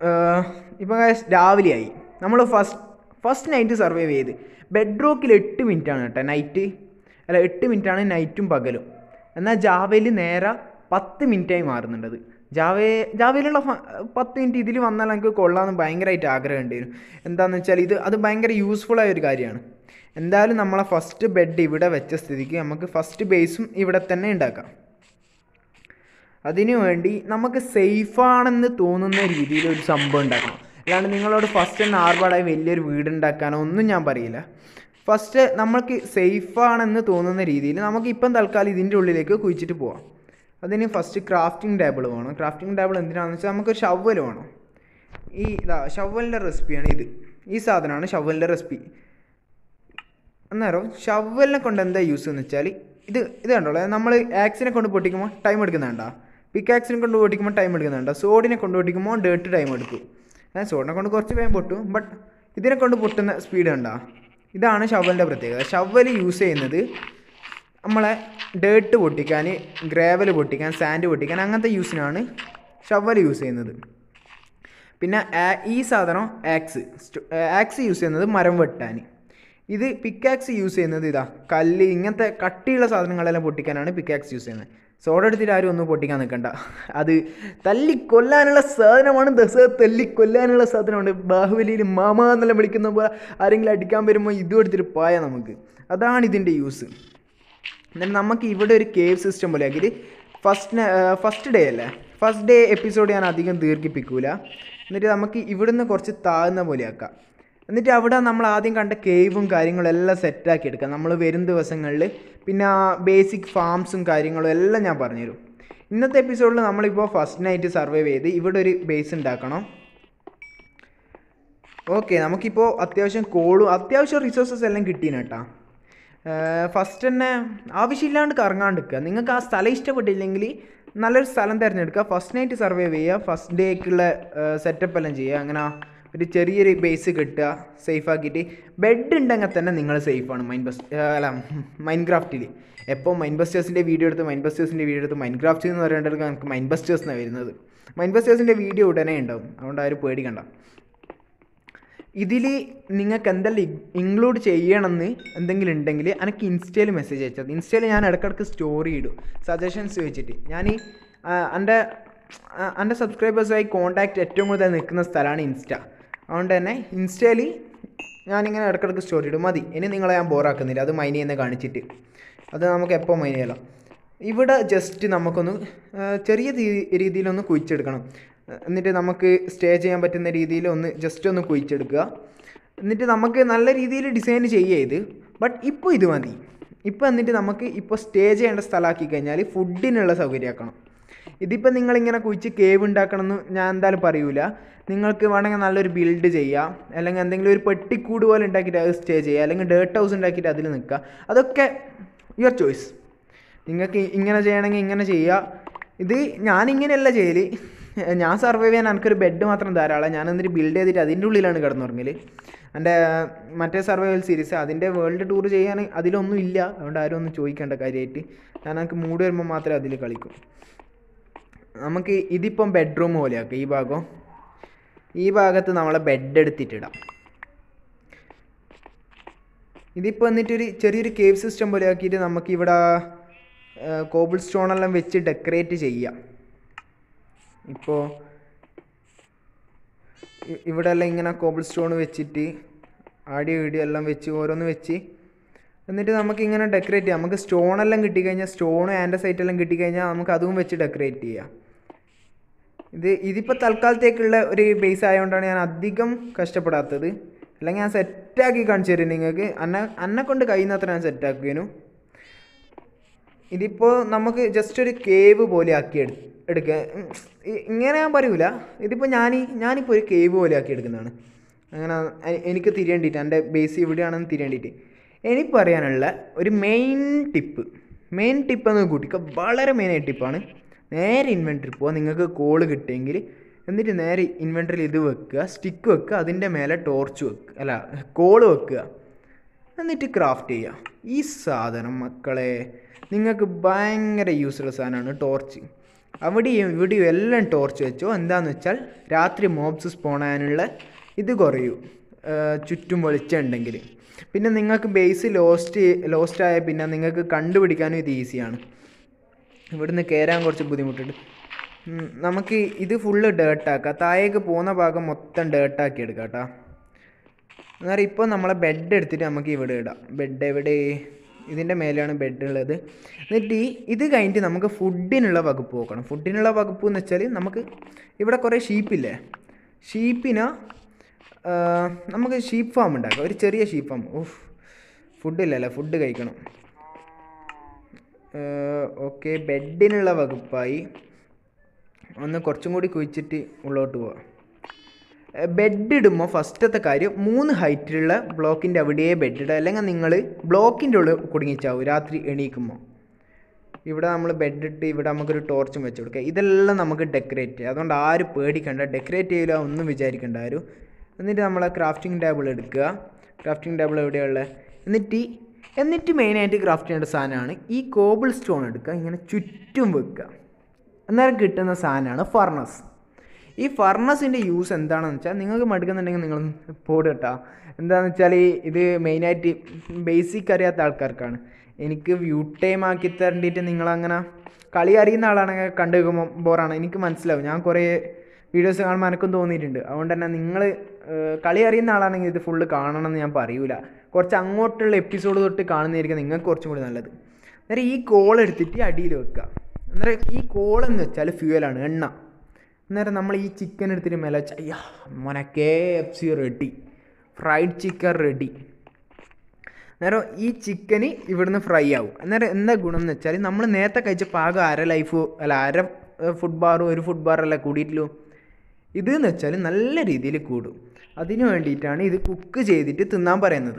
ഗൈസ് രാവിലെയായി. നമ്മൾ ഫസ്റ്റ് നൈറ്റ് സർവൈവ് ചെയ്ത് ബെഡ്റോക്കിൽ 8 മിനിറ്റാണ് കേട്ടോ നൈറ്റ്. 8 മിനിറ്റാണ് നൈറ്റും പകലും. എന്നാൽ ജാവയിൽ നേരെ 10 മിനിറ്റായി മാറുന്നുണ്ടത്. ജാവയിലുള്ള 10 മിനിറ്റ് ഇതിൽ വന്നാൽ എനിക്ക് കൊള്ളാമെന്ന് ഭയങ്കരമായിട്ട് ആഗ്രഹം ഉണ്ടായിരുന്നു. എന്താണെന്ന് വെച്ചാൽ അത് ഭയങ്കര യൂസ്ഫുള്ളായ ഒരു കാര്യമാണ്. എന്തായാലും നമ്മളെ ഫസ്റ്റ് ബെഡ് ഇവിടെ വെച്ച സ്ഥിതിക്ക് നമുക്ക് ഫസ്റ്റ് ബേസും ഇവിടെ തന്നെ ഉണ്ടാക്കാം. അതിനു വേണ്ടി നമുക്ക് സേഫാണെന്ന് തോന്നുന്ന രീതിയിൽ ഒരു സംഭവം ഉണ്ടാക്കണം. അല്ലാണ്ട് നിങ്ങളോട് ഫസ്റ്റ് തന്നെ ആർഭാടായി വലിയൊരു വീടുണ്ടാക്കാനോ ഒന്നും ഞാൻ പറയില്ല. ഫസ്റ്റ് നമ്മൾക്ക് സേഫാണെന്ന് തോന്നുന്ന രീതിയിൽ നമുക്ക് ഇപ്പം തൽക്കാലം ഇതിൻ്റെ ഉള്ളിലേക്ക് കുഴിച്ചിട്ട് പോവാം. അതിന് ഫസ്റ്റ് ക്രാഫ്റ്റിംഗ് ടേബിൾ വേണം. ക്രാഫ്റ്റിംഗ് ടേബിൾ എന്തിനാണെന്ന് വെച്ചാൽ നമുക്കൊരു ഷവൽ വേണം. ഷവലിൻ്റെ റെസിപ്പിയാണ് ഇത്. ഈ സാധനമാണ് ഷവലിൻ്റെ റെസിപ്പി. അന്നേരം ഷവലിനെ കൊണ്ട് എന്താ യൂസ് എന്ന് വെച്ചാൽ ഇത് കണ്ടോളൂ. നമ്മൾ ആക്സിനെ കൊണ്ട് പൊട്ടിക്കുമ്പോൾ ടൈം എടുക്കുന്നുണ്ടോ? പിക്കാക്സിനെ കൊണ്ട് പൊട്ടിക്കുമ്പോൾ ടൈം എടുക്കുന്നുണ്ടോ? സോഡിനെ കൊണ്ട് പൊട്ടിക്കുമ്പോൾ ഡേർട്ട് ടൈം എടുക്കും. സോഡിനെ കൊണ്ട് കുറച്ച് വേഗം പൊട്ടും, ബട്ട് ഇതിനെ കൊണ്ട് പൊട്ടുന്ന സ്പീഡ് കണ്ടോ? ഇതാണ് ഷവലിൻ്റെ പ്രത്യേകത. ഷവൽ യൂസ് ചെയ്യുന്നത് നമ്മളെ ഡേർട്ട് പൊട്ടിക്കാൻ, ഗ്രാവൽ പൊട്ടിക്കാൻ, സാൻഡ് പൊട്ടിക്കാൻ അങ്ങനത്തെ യൂസിനാണ് ഷവൽ യൂസ് ചെയ്യുന്നത്. പിന്നെ ഈ സാധനം ആക്സ് യൂസ് ചെയ്യുന്നത് മരം വെട്ടാൻ. ഇത് പിക്കാക്സ് യൂസ് ചെയ്യുന്നത് കല്ല്, ഇങ്ങനത്തെ കട്ടിയുള്ള സാധനങ്ങളെല്ലാം പൊട്ടിക്കാനാണ് പിക്കാക്സ് യൂസ് ചെയ്യുന്നത്. സോഡ എടുത്തിട്ട് ആരും ഒന്നും പൊട്ടിക്കാൻ നിൽക്കണ്ട. അത് തല്ലിക്കൊല്ലാനുള്ള സാധനമാണ്. തല്ലിക്കൊല്ലാനുള്ള സാധനമുണ്ട്. ബാഹുബലിയിൽ മാമ എന്നെല്ലാം വിളിക്കുന്ന പോലെ ആരെങ്കിലും അടിക്കാൻ വരുമ്പോൾ ഇതും എടുത്തിട്ട് പോയാൽ നമുക്ക് അതാണ് ഇതിൻ്റെ യൂസ്. എന്നിട്ട് നമുക്ക് ഇവിടെ ഒരു കേവ് സിസ്റ്റം പോലെ ആക്കിയിട്ട് ഫസ്റ്റ് ഡേ അല്ലേ, ഫസ്റ്റ് ഡേ എപ്പിസോഡ് ഞാൻ അധികം ദീർഘിപ്പിക്കൂല. എന്നിട്ട് നമുക്ക് ഇവിടുന്ന് കുറച്ച് താഴ്ന്ന പോലെ ആക്കാം. എന്നിട്ട് അവിടെ നമ്മൾ ആദ്യം കണ്ട കേവും കാര്യങ്ങളും എല്ലാം സെറ്റാക്കി എടുക്കാം നമ്മൾ വരും ദിവസങ്ങളിൽ. പിന്നെ ബേസിക് ഫാംസും കാര്യങ്ങളും എല്ലാം ഞാൻ പറഞ്ഞുതരും. ഇന്നത്തെ എപ്പിസോഡിൽ നമ്മളിപ്പോൾ ഫസ്റ്റ് നൈറ്റ് സർവൈവ് ചെയ്ത് ഇവിടെ ഒരു ബേസ് ഉണ്ടാക്കണം. ഓക്കെ, നമുക്കിപ്പോൾ അത്യാവശ്യം റിസോഴ്സസ് എല്ലാം കിട്ടീന് കേട്ടോ. ഫസ്റ്റ് തന്നെ ആവശ്യമില്ലാണ്ട് കറങ്ങാണ്ടിരിക്കുക. നിങ്ങൾക്ക് ആ സ്ഥലം ഇഷ്ടപ്പെട്ടില്ലെങ്കിൽ നല്ലൊരു സ്ഥലം തിരഞ്ഞെടുക്കുക. ഫസ്റ്റ് നൈറ്റ് സർവൈവ് ചെയ്യുക, ഫസ്റ്റ് ഡേക്കുള്ള സെറ്റപ്പ് എല്ലാം ചെയ്യുക. അങ്ങനെ ഒരു ചെറിയൊരു ബേസ് കിട്ടുക സേഫാക്കിയിട്ട്. ബെഡ് ഉണ്ടെങ്കിൽ തന്നെ നിങ്ങൾ സേഫാണ് മൈൻക്രാഫ്റ്റിൽ. എപ്പോൾ മൈൻബസ്റ്റേഴ്സിൻ്റെ വീഡിയോ എടുത്ത് മൈൻക്രാഫ്റ്റ് എന്ന് പറയേണ്ടത് നമുക്ക് മൈൻബസ്റ്റേഴ്സ് എന്നാണ് വരുന്നത്. മൈൻബസ്റ്റേഴ്സിൻ്റെ വീഡിയോ ഉടനെ ഉണ്ടാവും, അതുകൊണ്ട് ആരും പേടിക്കണ്ട. ഇതിൽ നിങ്ങൾക്ക് എന്തെല്ലാം ഇൻക്ലൂഡ് ചെയ്യണമെന്ന് എന്തെങ്കിലും ഉണ്ടെങ്കിൽ എനിക്ക് ഇൻസ്റ്റയിൽ മെസ്സേജ് അയച്ചത്. ഇൻസ്റ്റയിൽ ഞാൻ ഇടയ്ക്കിടയ്ക്ക് സ്റ്റോറി ഇടും സജഷൻസ് വെച്ചിട്ട്. ഞാൻ എൻ്റെ സബ്സ്ക്രൈബേഴ്സുമായി കോൺടാക്റ്റ് ഏറ്റവും കൂടുതൽ നിൽക്കുന്ന സ്ഥലമാണ് ഇൻസ്റ്റ. അതുകൊണ്ട് തന്നെ ഇൻസ്റ്റയിൽ ഞാനിങ്ങനെ ഇടയ്ക്കിടയ്ക്ക് സ്റ്റോറി ഇടും. മതി, ഇനി നിങ്ങളെ ഞാൻ ബോറാക്കുന്നില്ല. അത് മൈൻ ചെയ്യുന്ന കാണിച്ചിട്ട് അത് നമുക്ക് എപ്പോൾ മൈൻ ചെയ്യാലോ. ഇവിടെ ജസ്റ്റ് നമുക്കൊന്ന് ചെറിയ രീതിയിലൊന്ന് കുഴിച്ചെടുക്കണം. എന്നിട്ട് നമുക്ക് സ്റ്റേ ചെയ്യാൻ പറ്റുന്ന രീതിയിൽ ജസ്റ്റ് ഒന്ന് കുഴിച്ചെടുക്കുക. എന്നിട്ട് നമുക്ക് നല്ല രീതിയിൽ ഡിസൈൻ ചെയ്യുക ഇത്. ബട്ട് ഇപ്പോൾ ഇത് മതി. എന്നിട്ട് നമുക്ക് സ്റ്റേ ചെയ്യേണ്ട സ്ഥലമാക്കി കഴിഞ്ഞാൽ ഫുഡിനുള്ള സൗകര്യമാക്കണം. ഇതിപ്പോൾ നിങ്ങളിങ്ങനെ കുഴിച്ച് കേവ് ഉണ്ടാക്കണമെന്ന് ഞാൻ എന്തായാലും പറയൂല. നിങ്ങൾക്ക് വേണമെങ്കിൽ നല്ലൊരു ബിൽഡ് ചെയ്യാം, അല്ലെങ്കിൽ എന്തെങ്കിലും ഒരു പെട്ടിക്കൂട് പോലെ ഉണ്ടാക്കിയിട്ട് അത് സ്റ്റേ ചെയ്യുക, അല്ലെങ്കിൽ ഡേർട്ട് ഹൗസ് ഉണ്ടാക്കിയിട്ട് അതിൽ നിൽക്കുക. അതൊക്കെ യുവർ ചോയ്സ്. നിങ്ങൾക്ക് ഇങ്ങനെ ചെയ്യണമെങ്കിൽ ഇങ്ങനെ ചെയ്യുക. ഇത് ഞാനിങ്ങനെയല്ല ചെയ്യൽ. ഞാൻ സർവൈവ് ചെയ്യാൻ എനിക്കൊരു ബെഡ് മാത്രം ധാരാളം. ഞാൻ എന്നിട്ട് ബിൽഡ് ചെയ്തിട്ട് അതിൻ്റെ ഉള്ളിലാണ് കിടന്നുറങ്ങൽ. എൻ്റെ മറ്റേ സർവൈവൽ സീരീസ് അതിൻ്റെ വേൾഡ് ടൂർ ചെയ്യാൻ അതിലൊന്നും ഇല്ല. അതുകൊണ്ട് ആരും ഒന്നും ചോദിക്കേണ്ട കാര്യമായിട്ട്. എനിക്ക് മൂഡ് വരുമ്പോൾ മാത്രമേ അതിൽ കളിക്കും. നമുക്ക് ഇതിപ്പം ബെഡ്റൂം പോലെയാക്കാം. ഈ ഭാഗത്ത് നമ്മളെ ബെഡ് എടുത്തിട്ടിടാം. ഇതിപ്പോൾ എന്നിട്ടൊരു ചെറിയൊരു കേവ് സിസ്റ്റം പോലെ ആക്കിയിട്ട് നമുക്കിവിടെ കോബിൾ സ്റ്റോണെല്ലാം വെച്ച് ഡെക്കറേറ്റ് ചെയ്യാം. ഇപ്പോൾ ഇവിടെ എല്ലാം ഇങ്ങനെ കോബിൾ സ്റ്റോൺ വെച്ചിട്ട് എല്ലാം വെച്ച് ഓരോന്ന് വെച്ച് എന്നിട്ട് നമുക്കിങ്ങനെ ഡെക്കറേറ്റ് ചെയ്യാം. നമുക്ക് സ്റ്റോണെല്ലാം കിട്ടിക്കഴിഞ്ഞാൽ, സ്റ്റോൺ ആൻഡസൈറ്റെല്ലാം കിട്ടിക്കഴിഞ്ഞാൽ നമുക്ക് അതും വെച്ച് ഡെക്കറേറ്റ് ചെയ്യാം. ഇതിപ്പോൾ തൽക്കാലത്തേക്കുള്ള ഒരു ബേസ് ആയതുകൊണ്ടാണ് ഞാൻ അധികം കഷ്ടപ്പെടാത്തത്. അല്ലെങ്കിൽ ഞാൻ സെറ്റാക്കി കാണിച്ചു തരും നിങ്ങൾക്ക്. എന്നെ കൊണ്ട് കഴിയുന്നത്ര ഞാൻ സെറ്റാക്കിയതിനു. ഇതിപ്പോൾ നമുക്ക് ജസ്റ്റ് ഒരു കേവ് പോലെ ആക്കി എടുക്കുക. ഇങ്ങനെ ഞാൻ പറയൂല. ഇതിപ്പോൾ ഞാനിപ്പോൾ ഒരു കേവ് പോലെ ആക്കി എടുക്കുന്നതാണ്. അങ്ങനെ എനിക്ക് തിരിയേണ്ടിയിട്ട്, എൻ്റെ ബേസ് ഇവിടെയാണെന്ന് തിരിയേണ്ടിയിട്ട്. എനിക്ക് പറയാനുള്ള ഒരു മെയിൻ ടിപ്പ് എന്ന് കൂട്ടിക്കുക. വളരെ മെയിനായ ടിപ്പാണ്. നേരെ ഇൻവെൻട്രി പോവുക. നിങ്ങൾക്ക് കോള് കിട്ടിയെങ്കിൽ എന്നിട്ട് നേരെ ഇൻവെൻട്രിയിൽ ഇത് വെക്കുക, സ്റ്റിക്ക് വെക്കുക, അതിൻ്റെ മേലെ കോള് വെക്കുക, എന്നിട്ട് ക്രാഫ്റ്റ് ചെയ്യുക. ഈ സാധനം മക്കളെ നിങ്ങൾക്ക് ഭയങ്കര യൂസ്ഫുൾ സാധനമാണ്. ടോർച്ച് അവിടെയും ഇവിടെയും എല്ലാം ടോർച്ച് വെച്ചോ. എന്താണെന്ന് വെച്ചാൽ രാത്രി മോബ്സ് സ്പോണാനുള്ള ഇത് കുറയും, ചുറ്റും വെളിച്ചമുണ്ടെങ്കിൽ. പിന്നെ നിങ്ങൾക്ക് ബേസ് ലോസ്റ്റായ പിന്നെ നിങ്ങൾക്ക് കണ്ടുപിടിക്കാനും ഇത് ഈസിയാണ്. ഇവിടുന്ന് കയറാൻ കുറച്ച് ബുദ്ധിമുട്ടുണ്ട്. നമുക്ക് ഇത് ഫുള്ള് ഡേർട്ടാക്കാം. താഴേക്ക് പോകുന്ന ഭാഗം മൊത്തം ഡേർട്ടാക്കി എടുക്കാം കേട്ടോ. അന്നേരം ഇപ്പോൾ നമ്മളെ ബെഡ് എടുത്തിട്ട് നമുക്ക് ഇവിടെ ഇടാം. ബെഡ് എവിടെ? ഇതിൻ്റെ മേലെയാണ് ബെഡ് ഉള്ളത്. എന്നിട്ട് ഇത് കഴിഞ്ഞിട്ട് നമുക്ക് ഫുഡിനുള്ള വകുപ്പ് നോക്കണം. ഫുഡിനുള്ള വകുപ്പ് എന്ന് വെച്ചാൽ നമുക്ക് ഇവിടെ കുറേ ഷീപ്പില്ലേ, ഷീപ്പിന് നമുക്ക് ഷീപ്പ് ഫാം ഉണ്ടാക്കാം. ഒരു ചെറിയ ഷീപ്പ് ഫാം. ഫുഡില്ലല്ലേ, ഫുഡ് കഴിക്കണം. ഓക്കെ, ബെഡിനുള്ള വകുപ്പായി. ഒന്ന് കുറച്ചും കൂടി കുഴിച്ചിട്ട് ഉള്ളോട്ട് പോവാം. ബെഡ് ഇടുമ്പോൾ ഫസ്റ്റത്തെ കാര്യം 3 ഹൈറ്റിലുള്ള ബ്ലോക്കിൻ്റെ അവിടെയേ ബെഡ് ഇടുക. അല്ലെങ്കിൽ നിങ്ങൾ ബ്ലോക്കിൻ്റെ ഉള്ളിൽ കുടുങ്ങിച്ചാവും രാത്രി എണീക്കുമ്പോൾ. ഇവിടെ നമ്മൾ ബെഡ് ഇട്ട് ഇവിടെ നമുക്കൊരു ടോർച്ചും വെച്ച് കൊടുക്കുക. ഇതെല്ലാം നമുക്ക് ഡെക്കറേറ്റ് ചെയ്യാം. അതുകൊണ്ട് ആരും പേടിക്കണ്ട, ഡെക്കറേറ്റ് ചെയ്യില്ല ഒന്നും വിചാരിക്കേണ്ട ആരും. എന്നിട്ട് നമ്മൾ ക്രാഫ്റ്റിംഗ് ടേബിൾ എടുക്കുക. ക്രാഫ്റ്റിംഗ് ടേബിൾ എവിടെയുള്ള എന്നിട്ട് മെയിനായിട്ട് ക്രാഫ്റ്റ് ചെയ്യേണ്ട സാധനമാണ് ഈ കോബിൾ സ്റ്റോൺ എടുക്കുക, ഇങ്ങനെ ചുറ്റും വെക്കുക. അന്നേരം കിട്ടുന്ന സാധനമാണ് ഫർണസ്. ഈ ഫർണസിൻ്റെ യൂസ് എന്താണെന്ന് വെച്ചാൽ, നിങ്ങൾക്ക് മടുക്കുന്നുണ്ടെങ്കിൽ നിങ്ങൾ പോടുക. എന്താണെന്ന് വെച്ചാൽ ഇത് മെയിനായിട്ട് ബേസിക് അറിയാത്ത ആൾക്കാർക്കാണ്. എനിക്ക് വ്യൂ ടൈം ആക്കി തരേണ്ടിയിട്ട് നിങ്ങളങ്ങനെ കളി അറിയുന്ന ആളാണെങ്കിൽ കണ്ടു വെക്കുമ്പോൾ ബോറാണ്, എനിക്ക് മനസ്സിലാവും. ഞാൻ കുറേ വീഡിയോസ് കാണുമ്പോൾ എനിക്കും തോന്നിയിട്ടുണ്ട്. അതുകൊണ്ട് തന്നെ നിങ്ങൾ കളി അറിയുന്ന ആളാണെങ്കിൽ ഇത് ഫുള്ള് കാണണം എന്ന് ഞാൻ പറയൂല. കുറച്ച് അങ്ങോട്ടുള്ള എപ്പിസോഡ് തൊട്ട് കാണുന്നതായിരിക്കും നിങ്ങൾക്ക് കുറച്ചും കൂടി നല്ലത്. അന്നേരം ഈ കോൾ എടുത്തിട്ട് അടിയിൽ വെക്കുക. അന്നേരം ഈ കോളെന്ന് വെച്ചാൽ ഫ്യൂവലാണ്, എണ്ണ. അന്നേരം നമ്മൾ ഈ ചിക്കൻ എടുത്തിട്ട് മേലെ ചയ്യ മോനെ KFC ready, fried chicken ready. അന്നേരം ഈ ചിക്കന് ഇവിടുന്ന് ഫ്രൈ ആവും. അന്നേരം എന്താ ഗുണം എന്ന് വെച്ചാൽ, നമ്മൾ നേരത്തെ കഴിച്ച പാകം അര ഫുഡ് ബാറും 1 ഫുഡ് ബാറല്ല കൂടിയിട്ടില്ലോ. ഇതെന്ന് വെച്ചാൽ നല്ല രീതിയിൽ കൂടും. അതിന് വേണ്ടിയിട്ടാണ് ഇത് കുക്ക് ചെയ്തിട്ട് തിന്നാൻ പറയുന്നത്.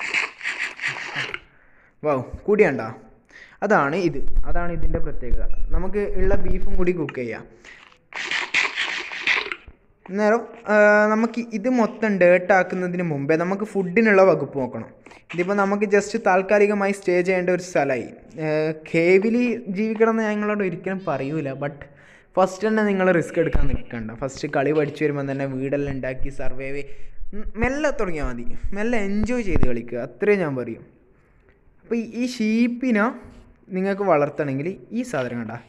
കൂടിയാണ്ട. അതാണ് ഇതിൻ്റെ പ്രത്യേകത. നമുക്ക് ഉള്ള ബീഫും കൂടി കുക്ക് ചെയ്യാം. അന്നേരം നമുക്ക് ഇത് മൊത്തം ഡേർട്ടാക്കുന്നതിന് മുമ്പേ നമുക്ക് ഫുഡിനുള്ള വകുപ്പ് നോക്കണം. ഇതിപ്പോൾ നമുക്ക് ജസ്റ്റ് താൽക്കാലികമായി സ്റ്റേ ചെയ്യേണ്ട ഒരു സ്ഥലമായി. കേവിൽ ജീവിക്കണം എന്ന് ഞങ്ങളോട് ഒരിക്കലും പറയൂല. ബട്ട് ഫസ്റ്റ് തന്നെ നിങ്ങൾ റിസ്ക് എടുക്കാൻ നിൽക്കണ്ട. ഫസ്റ്റ് കളി പഠിച്ചു വരുമ്പോൾ തന്നെ വീടെല്ലാം ഉണ്ടാക്കി സർവൈവ് മെല്ലെ തുടങ്ങിയാൽ മതി. മെല്ലെ എൻജോയ് ചെയ്ത് കളിക്കുക, അത്രേ ഞാൻ പറയും. അപ്പോൾ ഈ ഷീപ്പിനെ നിങ്ങൾക്ക് വളർത്തണമെങ്കിൽ ഈ സാധനം കണ്ട,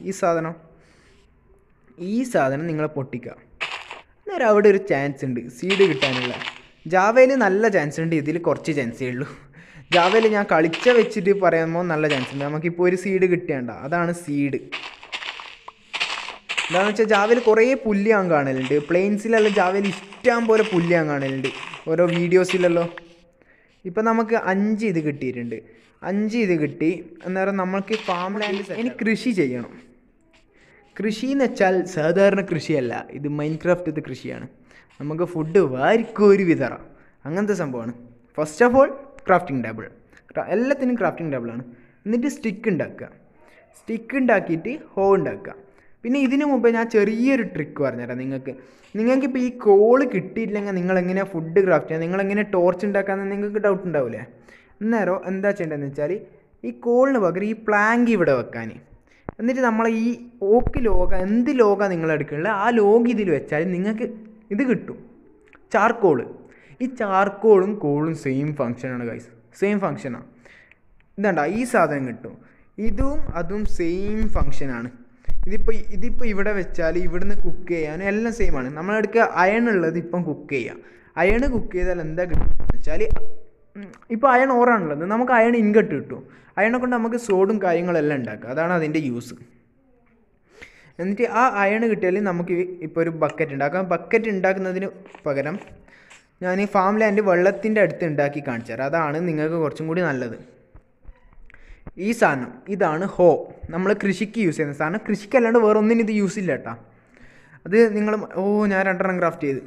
ഈ സാധനം നിങ്ങൾ പൊട്ടിക്കുക. അന്നേരം അവിടെ ഒരു ചാൻസ് ഉണ്ട് സീഡ് കിട്ടാനുള്ള. ജാവയിൽ നല്ല ചാൻസ് ഉണ്ട്, ഇതിൽ കുറച്ച് ചാൻസേ ഉള്ളൂ. ജാവയിൽ ഞാൻ കളിച്ച വെച്ചിട്ട് പറയുമ്പോൾ നല്ല ചാൻസ് ഉണ്ട്. നമുക്കിപ്പോൾ ഒരു സീഡ് കിട്ടേണ്ട, അതാണ് സീഡ്. എന്താണെന്ന് വെച്ചാൽ ജാവയിൽ കുറേ പുല്ല് ഞാൻ കാണലുണ്ട്. പ്ലെയിൻസിലെല്ലാം ജാവയിൽ ഇഷ്ടം പോലെ പുല്ല് ഞാൻ കാണലുണ്ട് ഓരോ വീഡിയോസിലല്ലോ. ഇപ്പം നമുക്ക് 5 ഇത് കിട്ടിയിട്ടുണ്ട്. 5 ഇത് കിട്ടി. അന്നേരം നമ്മൾക്ക് ഫാം ലാൻഡ് ഇനി കൃഷി ചെയ്യണം. കൃഷി എന്ന് വെച്ചാൽ സാധാരണ കൃഷിയല്ല, ഇത് മൈൻക്രാഫ്റ്റ് കൃഷിയാണ്. നമുക്ക് ഫുഡ് വാരിക്കോരി വിതറാം, അങ്ങനത്തെ സംഭവമാണ്. First of all crafting table, എല്ലാത്തിനും ക്രാഫ്റ്റിംഗ് ടേബിളാണ്. എന്നിട്ട് സ്റ്റിക്ക് ഉണ്ടാക്കിയിട്ട് ഹോ ഉണ്ടാക്കുക. പിന്നെ ഇതിനു മുമ്പേ ഞാൻ ചെറിയൊരു ട്രിക്ക് പറഞ്ഞുതരാം നിങ്ങൾക്കിപ്പോൾ ഈ കോള് കിട്ടിയില്ലെങ്കിൽ നിങ്ങളെങ്ങനെയാണ് ഫുഡ് ക്രാഫ്റ്റ് ചെയ്യുക, നിങ്ങളെങ്ങനെ ടോർച്ച് ഉണ്ടാക്കാമെന്ന് നിങ്ങൾക്ക് ഡൗട്ട് ഉണ്ടാവില്ലേ. അന്നേരം എന്താ ചെയ്യേണ്ടതെന്ന് വെച്ചാൽ, ഈ കോളിന് പകരം ഈ പ്ലാങ്ക് ഇവിടെ വെക്കാൻ. എന്നിട്ട് നമ്മളെ ഈ ഓക്ക് ലോഗ എന്ത് ലോഗ നിങ്ങൾ എടുക്കുന്നില്ല ആ ലോഗ് ഇതിൽ വെച്ചാൽ നിങ്ങൾക്ക് ഇത് കിട്ടും, ചാർക്കോള്. ഈ ചാർക്കോളും കോളും സെയിം ഫങ്ഷനാണ് ഗൈസ്, സെയിം ഫങ്ഷനാണ്. ഇതാണ്ട ഈ സാധനം കിട്ടും, അതും സെയിം ഫങ്ഷനാണ്. ഇതിപ്പോൾ ഇവിടെ വെച്ചാൽ ഇവിടുന്ന് കുക്ക് ചെയ്യാൻ എല്ലാം സെയിമാണ്. നമ്മളെടുക്കുക അയൺ ഉള്ളത് ഇപ്പം കുക്ക് ചെയ്യാം. അയൺ കുക്ക് ചെയ്താൽ എന്താ കിട്ടുക വെച്ചാൽ, ഇപ്പോൾ അയൺ ഓറാണുള്ളത്, നമുക്ക് അയൺ ഇൻഗട്ട് കിട്ടും. അയണെ കൊണ്ട് നമുക്ക് സോഡും കാര്യങ്ങളെല്ലാം ഉണ്ടാക്കാം, അതാണ് അതിൻ്റെ യൂസ്. എന്നിട്ട് ആ അയൺ കിട്ടിയാൽ നമുക്ക് ഇപ്പോൾ ഒരു ബക്കറ്റ് ഉണ്ടാക്കാം. ബക്കറ്റ് ഉണ്ടാക്കുന്നതിന് പകരം ഞാൻ ഈ ഫാം ലാൻഡ് വെള്ളത്തിൻ്റെ അടുത്ത് ഉണ്ടാക്കി കാണിച്ചു തരാം, അതാണ് നിങ്ങൾക്ക് കുറച്ചും കൂടി നല്ലത്. ഈ സാധനം ഇതാണ് ഹോ, നമ്മൾ കൃഷിക്ക് യൂസ് ചെയ്യുന്ന സാധനം. കൃഷിക്കല്ലാണ്ട് വേറെ ഒന്നിനും ഇത് യൂസ് ഇല്ല കേട്ടോ. അത് നിങ്ങൾ ഞാൻ 2 ക്രാഫ്റ്റ് ചെയ്ത്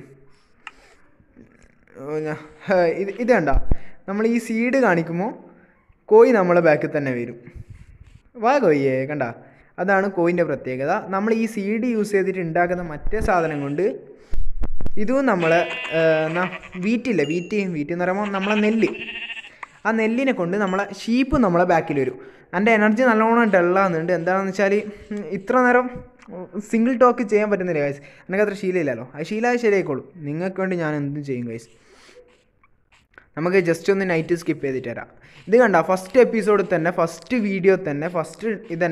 ഇത് കണ്ട, നമ്മൾ ഈ സീഡ് കാണിക്കുമ്പോൾ കോഴി നമ്മളെ ബാക്കിൽ തന്നെ വരും. കോഴിയേ കണ്ട, അതാണ് കോയിൻ്റെ പ്രത്യേകത. നമ്മൾ ഈ സീഡ് യൂസ് ചെയ്തിട്ട് ഉണ്ടാക്കുന്ന മറ്റേ സാധനം കൊണ്ട് ഇതും നമ്മളെ വീറ്റ് എന്ന് പറയുമ്പോൾ നമ്മളെ നെല്ല്, ആ നെല്ലിനെ കൊണ്ട് നമ്മളെ ഷീപ്പ് നമ്മളെ ബാക്കിൽ വരും. എൻ്റെ എനർജി നല്ലോണം ഡള്ളാകുന്നുണ്ട്. എന്താണെന്ന് വെച്ചാൽ ഇത്ര നേരം സിംഗിൾ ടോക്ക് ചെയ്യാൻ പറ്റുന്നില്ല ഗൈസ്, എനിക്ക് അത്ര ശീലമില്ലല്ലോ. അത് ശീലമായി ശരിയായിക്കോളും. നിങ്ങൾക്ക് വേണ്ടി ഞാൻ എന്തും ചെയ്യും ഗൈസ്. നമുക്ക് ജസ്റ്റ് ഒന്ന് നൈറ്റ് സ്കിപ്പ് ചെയ്തിട്ട് തരാം. ഇത് കണ്ട, ഫസ്റ്റ് എപ്പിസോഡിൽ തന്നെ ഫസ്റ്റ് വീഡിയോ തന്നെ ഫസ്റ്റ് ഇതന്നെ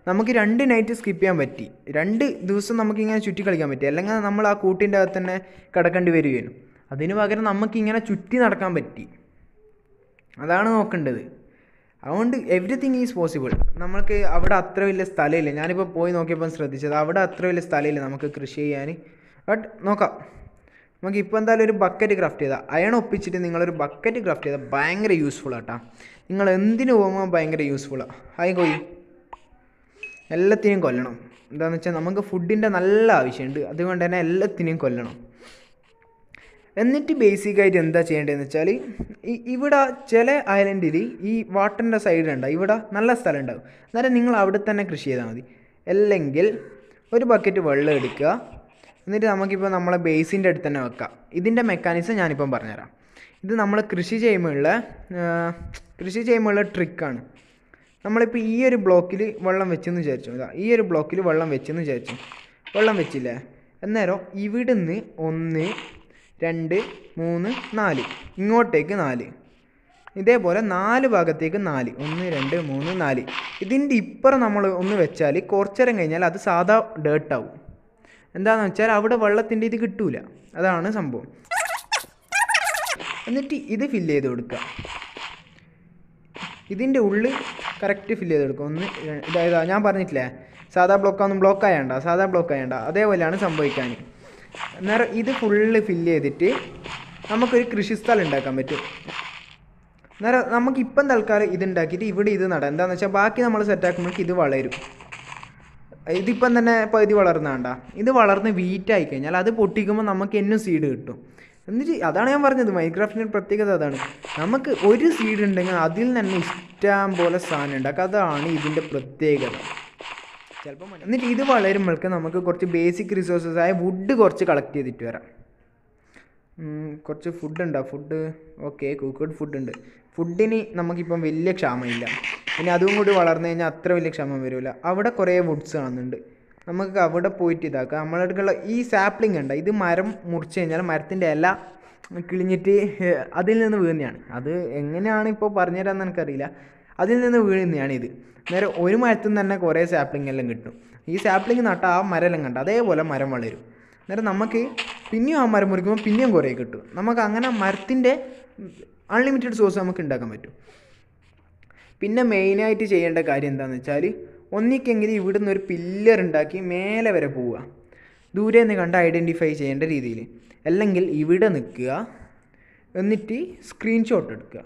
നമുക്ക് 2 നൈറ്റ് സ്കിപ്പ് ചെയ്യാൻ പറ്റി. 2 ദിവസം നമുക്കിങ്ങനെ ചുറ്റി കളിക്കാൻ പറ്റി. അല്ലെങ്കിൽ നമ്മൾ ആ കൂട്ടിൻ്റെ അകത്ത് തന്നെ കിടക്കേണ്ടി വരികയാണ്. അതിന് പകരം നമുക്കിങ്ങനെ ചുറ്റി നടക്കാൻ പറ്റി. അതാണ് നോക്കേണ്ടത്. അതുകൊണ്ട് എവറിത്തിങ് ഈസ് പോസിബിൾ. നമുക്ക് അവിടെ അത്ര വലിയ സ്ഥലമില്ല. ഞാനിപ്പോൾ പോയി നോക്കിയപ്പോൾ ശ്രദ്ധിച്ചത് അവിടെ അത്ര വലിയ സ്ഥലമില്ല നമുക്ക് കൃഷി ചെയ്യാൻ. ബട്ട് നോക്കാം. നമുക്കിപ്പോൾ എന്തായാലും ഒരു ബക്കറ്റ് ക്രാഫ്റ്റ് ചെയ്താൽ, അയൺ ഒപ്പിച്ചിട്ട് നിങ്ങളൊരു ബക്കറ്റ് ക്രാഫ്റ്റ് ചെയ്താൽ ഭയങ്കര യൂസ്ഫുൾ ആട്ടാ. നിങ്ങൾ എന്തിനു പോകുമ്പോൾ ഭയങ്കര യൂസ്ഫുള്ളാണ്. ഹായ് കോയി, എല്ലാത്തിനെയും കൊല്ലണം. എന്താണെന്ന് വെച്ചാൽ നമുക്ക് ഫുഡിൻ്റെ നല്ല ആവശ്യമുണ്ട്. അതുകൊണ്ട് തന്നെ എല്ലാത്തിനെയും കൊല്ലണം. എന്നിട്ട് ബേസിക്കായിട്ട് എന്താ ചെയ്യേണ്ടതെന്ന് വെച്ചാൽ ഇവിടെ ചില ഐലൻഡിൽ ഈ വാട്ടറിൻ്റെ സൈഡിലുണ്ടാവും, ഇവിടെ നല്ല സ്ഥലം ഉണ്ടാവും. അന്നേരം നിങ്ങൾ അവിടെ തന്നെ കൃഷി ചെയ്താൽ മതി. അല്ലെങ്കിൽ ഒരു ബക്കറ്റ് വെള്ളം എടുക്കുക. എന്നിട്ട് നമുക്കിപ്പോൾ നമ്മളെ ബേസിൻ്റെ അടുത്ത് തന്നെ വെക്കാം. ഇതിൻ്റെ മെക്കാനിസം ഞാനിപ്പം പറഞ്ഞുതരാം. ഇത് നമ്മൾ കൃഷി ചെയ്യുമ്പോഴുള്ള ട്രിക്കാണ്. നമ്മളിപ്പോൾ ഈ ഒരു ബ്ലോക്കിൽ വെള്ളം വെച്ചെന്ന് വിചാരിച്ചു. ഈ ഒരു ബ്ലോക്കിൽ വെള്ളം വെച്ചെന്ന് വിചാരിച്ചു. വെള്ളം വെച്ചില്ലേ, അന്നേരം ഇവിടുന്ന് 1 2 3 4 ഇങ്ങോട്ടേക്ക് 4, ഇതേപോലെ 4 ഭാഗത്തേക്ക് 4, 1 2 3 4. ഇതിൻ്റെ ഇപ്പുറം നമ്മൾ ഒന്ന് വെച്ചാൽ കുറച്ചേരം കഴിഞ്ഞാൽ അത് സാധാ ഡേർട്ടാവും. എന്താണെന്ന് വെച്ചാൽ അവിടെ വെള്ളത്തിൻ്റെ ഇത് കിട്ടൂല. അതാണ് സംഭവം. എന്നിട്ട് ഇത് ഫില്ല് ചെയ്ത് കൊടുക്കുക. ഇതിൻ്റെ ഉള്ളിൽ കറക്റ്റ് ഫില്ല് ചെയ്ത് കൊടുക്കുക. ഇതായത് ഞാൻ പറഞ്ഞിട്ടില്ലേ, സാധാ ബ്ലോക്കൊന്നും ബ്ലോക്ക് ആയണ്ട. അതേപോലെയാണ് സംഭവിക്കാൻ. അന്നേരം ഇത് ഫുള്ള് ഫില്ല് ചെയ്തിട്ട് നമുക്കൊരു കൃഷിസ്ഥലം ഉണ്ടാക്കാൻ പറ്റും. അന്നേരം നമുക്കിപ്പം തൽക്കാലം ഇതുണ്ടാക്കിയിട്ട് ഇവിടെ ഇത് നടാം. എന്താണെന്ന് വെച്ചാൽ ബാക്കി നമ്മൾ സെറ്റാക്കുമ്പോൾ ഇത് വളരും. ഇതിപ്പം തന്നെ പകുതി വളർന്നാണ്ട. ഇത് വളർന്ന് വീറ്റായി കഴിഞ്ഞാൽ അത് പൊട്ടിക്കുമ്പോൾ നമുക്ക് എന്നും സീഡ് കിട്ടും. എന്നിട്ട് അതാണ് ഞാൻ പറഞ്ഞത്, മൈൻക്രാഫ്റ്റിൻ്റെ പ്രത്യേകത അതാണ്. നമുക്ക് ഒരു സീഡ് ഉണ്ടെങ്കിൽ അതിൽ തന്നെ ഇഷ്ടം പോലെ സാധനം ഉണ്ടാക്കുക. അതാണ് ഇതിൻ്റെ പ്രത്യേകത. ചിലപ്പോൾ എന്നിട്ട് ഇത് വളരുമ്പോഴേക്ക് നമുക്ക് കുറച്ച് ബേസിക് റിസോഴ്സസ് ആയ വുഡ് കുറച്ച് കളക്ട് ചെയ്തിട്ട് വരാം. കുറച്ച് ഫുഡ് ഓക്കെ, കുക്ക്ഡ് ഫുഡ് ഉണ്ട്. ഫുഡിന് നമുക്കിപ്പം വലിയ ക്ഷാമമില്ല. പിന്നെ അതും കൂടി വളർന്നു കഴിഞ്ഞാൽ അത്ര വലിയ ക്ഷാമം വരില്ല. അവിടെ കുറേ വുഡ്സ് കാണുന്നുണ്ട്. നമുക്ക് അവിടെ പോയിട്ട് ഇതാക്കാം. നമ്മുടെ അടുക്കുള്ള ഈ സാപ്ലിംഗ് ഉണ്ട്, ഇത് മരം മുറിച്ച് കഴിഞ്ഞാൽ മരത്തിൻ്റെ ഇല കിളിഞ്ഞിട്ട് അതിൽ നിന്ന് വീഴുന്നതാണ്. അത് എങ്ങനെയാണ് ഇപ്പോൾ പറഞ്ഞുതരാമെന്ന് എനിക്കറിയില്ല. അതിൽ നിന്ന് വീഴുന്നതാണ് ഇത്. നേരെ ഒരു മരത്തിൽ നിന്ന് തന്നെ കുറേ സാപ്ലിംഗ് എല്ലാം കിട്ടും. ഈ സാപ്ലിംഗ് നട്ടാൽ ആ മരം എല്ലാം കണ്ട അതേപോലെ മരം വളരും. അന്നേരം നമുക്ക് പിന്നെയും ആ മരം മുറിക്കുമ്പോൾ പിന്നെയും കുറേ കിട്ടും. നമുക്ക് അങ്ങനെ മരത്തിൻ്റെ അൺലിമിറ്റഡ് സോഴ്സ് നമുക്ക് ഉണ്ടാക്കാൻ പറ്റും. പിന്നെ മെയിനായിട്ട് ചെയ്യേണ്ട കാര്യം എന്താണെന്ന് വെച്ചാൽ, ഒന്നിക്കെങ്കിലും ഇവിടുന്ന് ഒരു പില്ലർ ഉണ്ടാക്കി മേലെ വരെ പോവുക, ദൂരെ നിന്ന് കണ്ട് ഐഡൻറ്റിഫൈ ചെയ്യേണ്ട രീതിയിൽ. അല്ലെങ്കിൽ ഇവിടെ നിൽക്കുക, എന്നിട്ട് സ്ക്രീൻഷോട്ട് എടുക്കുക.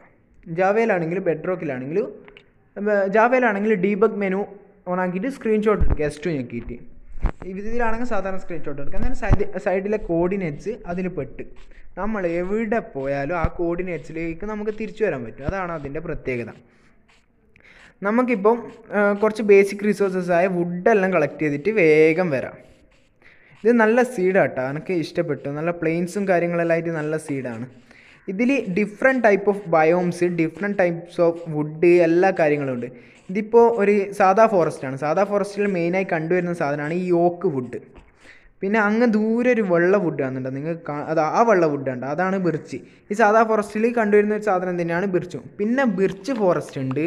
ജാവയിലാണെങ്കിൽ ഡീബഗ് മെനു ഓൺ ആക്കിയിട്ട് സ്ക്രീൻഷോട്ട് എടുക്കുക, S2 ഞെക്കിയിട്ട്. ഇതിലാണെങ്കിൽ സാധാരണ സ്ക്രീൻഷോട്ട് എടുക്കുക. അങ്ങനെ സൈഡിലെ കോർഡിനേറ്റ്സ് അതിൽ പെട്ട് നമ്മൾ എവിടെ പോയാലും ആ കോർഡിനേറ്റ്സിലേക്ക് നമുക്ക് തിരിച്ചു വരാൻ പറ്റും. അതാണ് അതിൻ്റെ പ്രത്യേകത. നമുക്കിപ്പം കുറച്ച് ബേസിക് റിസോഴ്സസ് ആയ വുഡെല്ലാം കളക്ട് ചെയ്തിട്ട് വേഗം വരാം. ഇത് നല്ല സീഡാട്ടോ, എനിക്ക് ഇഷ്ടപ്പെട്ടു. നല്ല പ്ലെയിൻസും കാര്യങ്ങളെല്ലാം ആയിട്ട് നല്ല സീഡാണ്. ഇതിൽ different type of biomes, different types of wood, എല്ലാ കാര്യങ്ങളും ഉണ്ട്. ഇതിപ്പോൾ ഒരു സാധാ ഫോറസ്റ്റാണ്. സാധാ ഫോറസ്റ്റിൽ മെയിനായി കണ്ടുവരുന്ന സാധനമാണ് ഈ ഓക്ക് വുഡ്. പിന്നെ അങ്ങ് ദൂരെ ഒരു വെള്ള വുഡ് കാണുന്നുണ്ട് നിങ്ങൾക്ക്. ആ വെള്ള വുഡ് ഉണ്ട്, അതാണ് ബിർച്ച്. ഈ സാധാ ഫോറസ്റ്റിൽ കണ്ടുവരുന്ന ഒരു സാധനം തന്നെയാണ് ബിർച്ചും. പിന്നെ ബിർച്ച് ഫോറസ്റ്റ് ഉണ്ട്.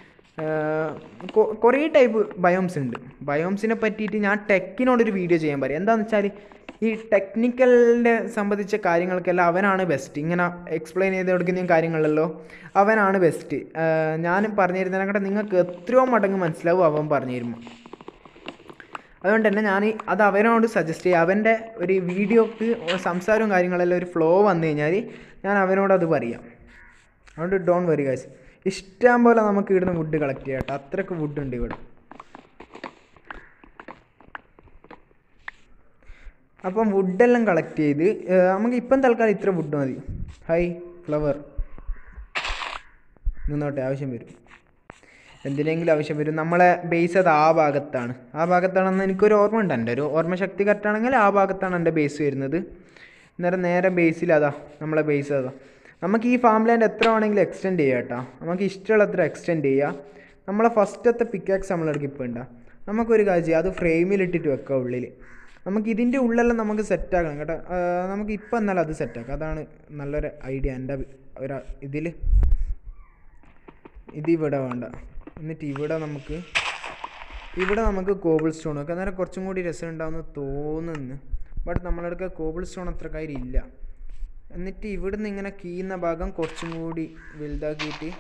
കുറേ ടൈപ്പ് ബയോംസ് ഉണ്ട്. ബയോംസിനെ പറ്റിയിട്ട് ഞാൻ ടെക്കിനോടൊരു വീഡിയോ ചെയ്യാൻ പറയും. എന്താണെന്ന് വെച്ചാൽ ഈ ടെക്നിക്കലിൻ്റെ സംബന്ധിച്ച കാര്യങ്ങൾക്കെല്ലാം അവനാണ് ബെസ്റ്റ്. ഇങ്ങനെ എക്സ്പ്ലെയിൻ ചെയ്ത് കൊടുക്കുന്ന കാര്യങ്ങളല്ലോ അവനാണ് ബെസ്റ്റ്. ഞാൻ പറഞ്ഞു തരുന്നതിനെക്കാട്ട് നിങ്ങൾക്ക് എത്രയോ മടങ്ങ് മനസ്സിലാവും അവൻ പറഞ്ഞു തരുമ്പോൾ. അതുകൊണ്ട് തന്നെ ഞാൻ അത് അവനോട് സജസ്റ്റ് ചെയ്യുക. അവൻ്റെ ഒരു വീഡിയോക്ക് സംസാരവും കാര്യങ്ങളെല്ലാം ഒരു ഫ്ലോ വന്നു കഴിഞ്ഞാൽ ഞാൻ അവനോട് അത് പറയാം. അതുകൊണ്ട് ഡോൺ വെറി ഗൈസ്. ഇഷ്ടം പോലെ നമുക്ക് ഇവിടുന്ന് വുഡ് കളക്ട് ചെയ്യാം കേട്ടോ. അത്രയ്ക്ക് വുഡ് ഉണ്ട് ഇവിടെ. അപ്പം വുഡെല്ലാം കളക്ട് ചെയ്ത് നമുക്ക് ഇപ്പം തൽക്കാലം ഇത്ര വുഡ് മതി. ഹൈ ഫ്ലവർ നിന്നോട്ടെ, ആവശ്യം വരും, എന്തിനെങ്കിലും ആവശ്യം വരും. നമ്മളെ ബേസ് അത് ആ ഭാഗത്താണെന്ന് എനിക്കൊരു ഓർമ്മ ഉണ്ട്. എൻ്റെ ഒരു ഓർമ്മശക്തി കറക്റ്റാണെങ്കിൽ ആ ഭാഗത്താണ് എൻ്റെ ബേസ് വരുന്നത്. നേരെ ബേസിൽ നമ്മളെ ബേസ് നമുക്ക് ഈ ഫാം ലാൻഡ് എത്ര വേണമെങ്കിലും എക്സ്റ്റെൻഡ് ചെയ്യാം കേട്ടോ. നമുക്ക് ഇഷ്ടമുള്ളത്ര എക്സ്റ്റെൻഡ് ചെയ്യാം. നമ്മളെ ഫസ്റ്റത്തെ പിക്കാക്സ് നമ്മളെടുക്ക് ഇപ്പോൾ ഉണ്ടാ. നമുക്കൊരു കാര്യം ചെയ്യാം, അത് ഫ്രെയിമിലിട്ടിട്ട് വെക്കാം ഉള്ളിൽ. നമുക്ക് ഇതിൻ്റെ ഉള്ളെല്ലാം നമുക്ക് സെറ്റാക്കണം കേട്ടോ. നമുക്ക് ഇപ്പം എന്നാലും അത് സെറ്റാക്കാം. അതാണ് നല്ലൊരു ഐഡിയ എൻ്റെ ഇതിൽ. ഇതിവിടെ വേണ്ട. എന്നിട്ട് ഇവിടെ നമുക്ക് ഇവിടെ നമുക്ക് കോബിൾ സ്റ്റോൺ ഒക്കെ അന്നേരം കുറച്ചും കൂടി രസം ഉണ്ടാവുമെന്ന് തോന്നുന്നു. ബട്ട് നമ്മളടുക്ക കോബിൾ സ്റ്റോൺ അത്ര കാര്യമില്ല. എന്നിട്ട് ഇവിടുന്ന് ഇങ്ങനെ കീയുന്ന ഭാഗം കുറച്ചും കൂടി വലുതാക്കിയിട്ട്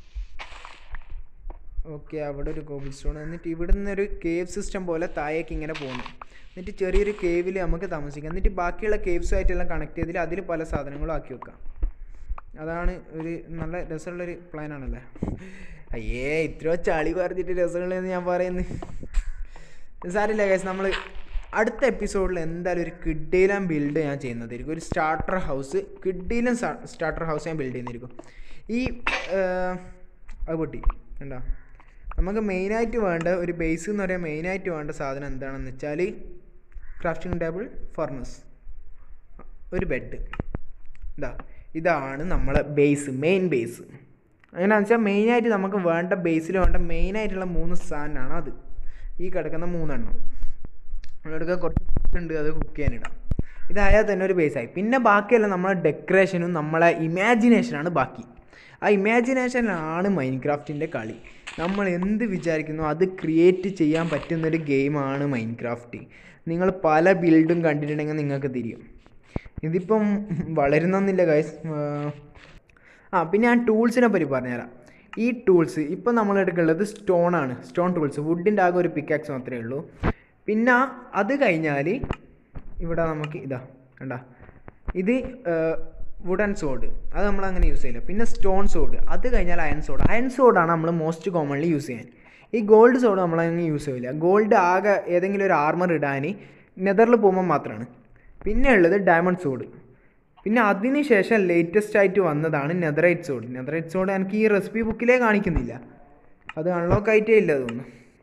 ഓക്കെ അവിടെ ഒരു കോബിൾ സ്റ്റോൺ. എന്നിട്ട് ഇവിടുന്ന് ഒരു കേവ് സിസ്റ്റം പോലെ താഴേക്ക് ഇങ്ങനെ പോകുന്നു. എന്നിട്ട് ചെറിയൊരു കേവിൽ നമുക്ക് താമസിക്കാം. എന്നിട്ട് ബാക്കിയുള്ള കേവ്സുമായിട്ടെല്ലാം കണക്ട് ചെയ്തിട്ട് അതിൽ പല സാധനങ്ങളും ആക്കി വെക്കാം. അതാണ് ഒരു നല്ല രസമുള്ളൊരു പ്ലാനാണല്ലേ. അയ്യേ ഇത്രയോ ചളി പറഞ്ഞിട്ട് രസമുള്ളതെന്ന് ഞാൻ പറയുന്നത് സാരില്ല ഗൈസ്. നമ്മൾ അടുത്ത എപ്പിസോഡിൽ എന്തായാലും ഒരു കിഡ്ഡിയിലും ബിൽഡ് ഞാൻ ചെയ്യുന്നതായിരിക്കും. ഒരു സ്റ്റാർട്ടർ ഹൗസ്, കിഡ്ഡിയിലും സ്റ്റാർട്ടർ ഹൗസ് ഞാൻ ബിൽഡ് ചെയ്യുന്നതായിരിക്കും. ഈ അത് പൊട്ടി കണ്ടോ. നമുക്ക് മെയിനായിട്ട് വേണ്ട ഒരു ബേസ് എന്ന് പറയാൻ മെയിനായിട്ട് വേണ്ട സാധനം എന്താണെന്ന് വെച്ചാൽ ക്രാഫ്റ്റിംഗ് ടേബിൾ, ഫർണസ്, ഒരു ബെഡ്. ഇതാണ് നമ്മളെ ബേസ്, മെയിൻ ബേസ്. അങ്ങനെയാണെന്ന് വെച്ചാൽ മെയിനായിട്ട് നമുക്ക് വേണ്ട ബേസിൽ വേണ്ട മെയിനായിട്ടുള്ള 3 സാധനമാണ് അത്. ഈ കിടക്കുന്ന 3 എണ്ണം. നമ്മളെടുക്കുക കുറച്ച് ഫുഡുണ്ട്, അത് കുക്ക് ചെയ്യാനിടാം. ഇതായാൽ തന്നെ ഒരു ബേസായി. പിന്നെ ബാക്കിയെല്ലാം നമ്മളെ ഡെക്കറേഷനും നമ്മളെ ഇമാജിനേഷനാണ് ബാക്കി. ആ ഇമാജിനേഷനിലാണ് മൈൻക്രാഫ്റ്റിൻ്റെ കളി. നമ്മൾ എന്ത് വിചാരിക്കുന്നു അത് ക്രിയേറ്റ് ചെയ്യാൻ പറ്റുന്നൊരു ഗെയിമാണ് മൈൻക്രാഫ്റ്റ്. നിങ്ങൾ പല ബിൽഡും കണ്ടിട്ടുണ്ടെങ്കിൽ നിങ്ങൾക്ക് തിരിയും. ഇതിപ്പം വളരുന്നൊന്നുമില്ല ഗൈസ്. പിന്നെ ഞാൻ ടൂൾസിനെ പറ്റി പറഞ്ഞുതരാം. ഈ ടൂൾസ് ഇപ്പം നമ്മളെടുക്കുള്ളത് സ്റ്റോണാണ്, സ്റ്റോൺ ടൂൾസ്. വുഡിൻ്റെ ആകെ ഒരു പിക്കാക്സ് മാത്രമേ ഉള്ളൂ. പിന്നെ അത് കഴിഞ്ഞാൽ ഇവിടെ നമുക്ക് കണ്ട ഇത് വുഡൻ സോഡ്, അത് നമ്മളങ്ങനെ യൂസ് ചെയ്യില്ല. പിന്നെ സ്റ്റോൺ സോഡ്, അത് കഴിഞ്ഞാൽ അയൺ സോഡ്. അയൺ സോഡാണ് നമ്മൾ മോസ്റ്റ് കോമൺലി യൂസ് ചെയ്യാൻ. ഈ ഗോൾഡ് സോഡ് നമ്മളങ്ങനെ യൂസ് ചെയ്യില്ല. ഗോൾഡ് ആകെ ഏതെങ്കിലും ഒരു ആർമർ ഇടാൻ നെതറിൽ പോകുമ്പോൾ മാത്രമാണ്. പിന്നെ ഉള്ളത് ഡയമണ്ട് സോഡ്. പിന്നെ അതിന് ശേഷം ലേറ്റസ്റ്റ് ആയിട്ട് വന്നതാണ് നെതറൈറ്റ് സോഡ്. നെതറൈറ്റ് സോഡ് എനിക്ക് ഈ റെസിപ്പി ബുക്കിലേ കാണിക്കുന്നില്ല, അത് അൺലോക്ക് ആയിട്ടേ ഇല്ല തോന്നുന്നു.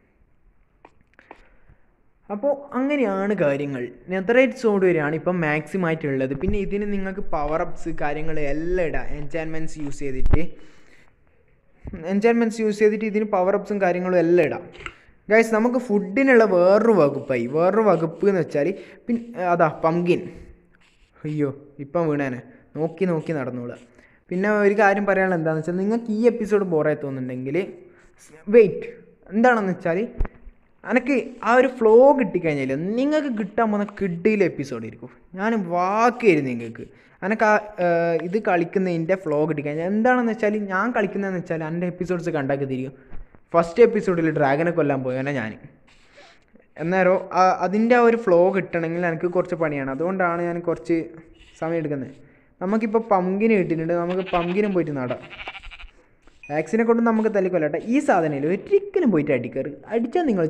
അപ്പോൾ അങ്ങനെയാണ് കാര്യങ്ങൾ. നെതറൈറ്റ് സോഡ് വരെയാണ് ഇപ്പം മാക്സിമം ആയിട്ടുള്ളത്. പിന്നെ ഇതിന് നിങ്ങൾക്ക് പവർ അപ്സ് കാര്യങ്ങൾ എല്ലാം ഇടാം. എൻചാൻമെൻറ്റ്സ് യൂസ് ചെയ്തിട്ട് ഇതിന് പവർ അപ്സും കാര്യങ്ങളും എല്ലാം ഇടാം. ഗൈസ് നമുക്ക് ഫുഡിനുള്ള വേറൊരു വകുപ്പ് എന്ന് വെച്ചാൽ പിന്നെ പംകിൻ. അയ്യോ ഇപ്പം വീണേനെ, നോക്കി നടന്നോളുക. പിന്നെ ഒരു കാര്യം പറയാനുള്ളത് എന്താണെന്ന് വെച്ചാൽ നിങ്ങൾക്ക് ഈ എപ്പിസോഡ് ബോറായി തോന്നുന്നുണ്ടെങ്കിൽ വെയിറ്റ്. എന്താണെന്ന് വെച്ചാൽ എനിക്ക് ആ ഒരു ഫ്ലോ കിട്ടിക്കഴിഞ്ഞാൽ നിങ്ങൾക്ക് കിട്ടാൻ പോകുന്ന കിഡിയിലെ എപ്പിസോഡ് ആയിരിക്കും. ഞാൻ വാക്കായിരുന്നു നിങ്ങൾക്ക് എനിക്ക് ഇത് കളിക്കുന്നതിൻ്റെ ഫ്ലോ കിട്ടിക്കഴിഞ്ഞാൽ. എന്താണെന്ന് വെച്ചാൽ ഞാൻ കളിക്കുന്നതെന്ന് വെച്ചാൽ എൻ്റെ എപ്പിസോഡ്സ് കണ്ടാക്കി തിരിയും. ഫസ്റ്റ് എപ്പിസോഡിൽ ഡ്രാഗനെ കൊല്ലാൻ പോയാണ് ഞാൻ. അന്നേരം അതിൻ്റെ ആ ഒരു ഫ്ലോ കിട്ടണമെങ്കിൽ എനിക്ക് കുറച്ച് പണിയാണ്. അതുകൊണ്ടാണ് ഞാൻ കുറച്ച് സമയം എടുക്കുന്നത്. നമുക്കിപ്പോൾ പംകിന് കിട്ടിയിട്ടുണ്ട്, നമുക്ക് പംകിനും പോയിട്ട് നടാം. വാക്സിനെ കൊണ്ട് നമുക്ക് തല്ലിക്കൊല്ലട്ടെ. ഈ സാധനയിൽ ഒരിക്കലും പോയിട്ട് അടിച്ചാൽ നിങ്ങൾ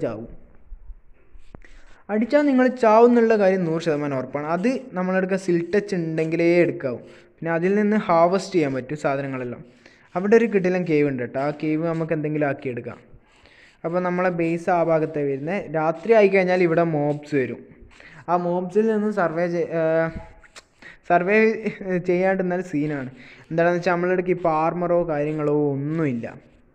ചാവും എന്നുള്ള കാര്യം 100% ഉറപ്പാണ്. അത് നമ്മളെടുക്കുക സിൽട്ടച്ച് ഉണ്ടെങ്കിലേ എടുക്കാവും. പിന്നെ അതിൽ നിന്ന് ഹാർവസ്റ്റ് ചെയ്യാൻ പറ്റും സാധനങ്ങളെല്ലാം. അവിടെ ഒരു കിടിലൻ കേവ് ഉണ്ട് കേട്ടോ. ആ കേവ് നമുക്ക് എന്തെങ്കിലും ആക്കിയെടുക്കാം. അപ്പോൾ നമ്മളെ ബേസ് ആ ഭാഗത്തെ വരുന്നത്. രാത്രി ആയിക്കഴിഞ്ഞാൽ ഇവിടെ മോബ്സ് വരും. ആ മോബ്സിൽ നിന്ന് സർവേ ചെയ്യാണ്ടിരുന്നാൽ സീനാണ്. എന്താണെന്ന് വെച്ചാൽ നമ്മളിടയ്ക്ക് ഇപ്പോൾ ആർമറോ കാര്യങ്ങളോ ഒന്നുമില്ല.